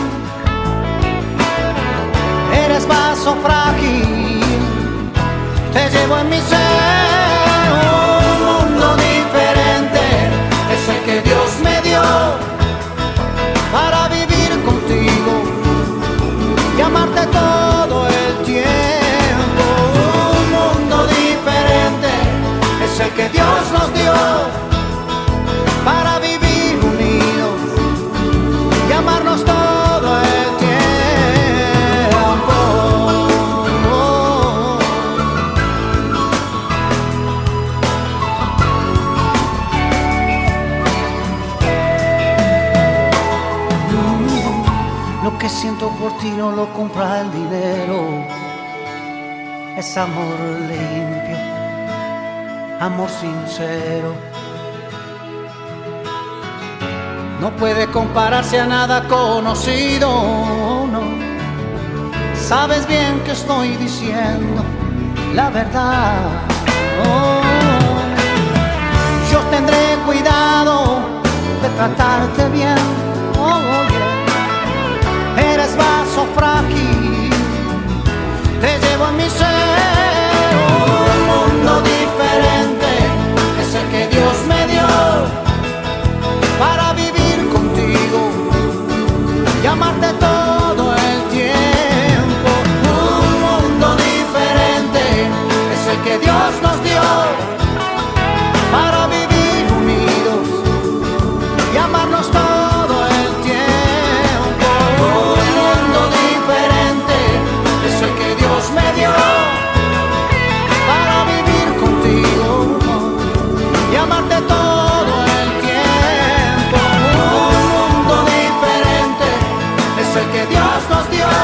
Eres vaso frágil, te llevo en mi ser. Un mundo diferente es el que Dios me dio para vivir contigo y amarte todo el tiempo. Un mundo diferente es el que Dios nos dio para vivir unidos y amarnos todo el tiempo. Lo que siento por ti no lo compra el dinero. Es amor limpio, amor sincero. No puede compararse a nada conocido, no. Sabes bien que estoy diciendo la verdad. Oh. Yo tendré cuidado de tratarte bien. Oh, yeah. Eres vaso frágil, te llevo en mi ser. Un mundo diferente es el que Dios me dio para vivir contigo y amarte todo el tiempo. Un mundo diferente es el que Dios nos dio y amarnos todo el tiempo. Un mundo diferente es el que Dios me dio para vivir contigo y amarte todo el tiempo. Un mundo diferente es el que Dios nos dio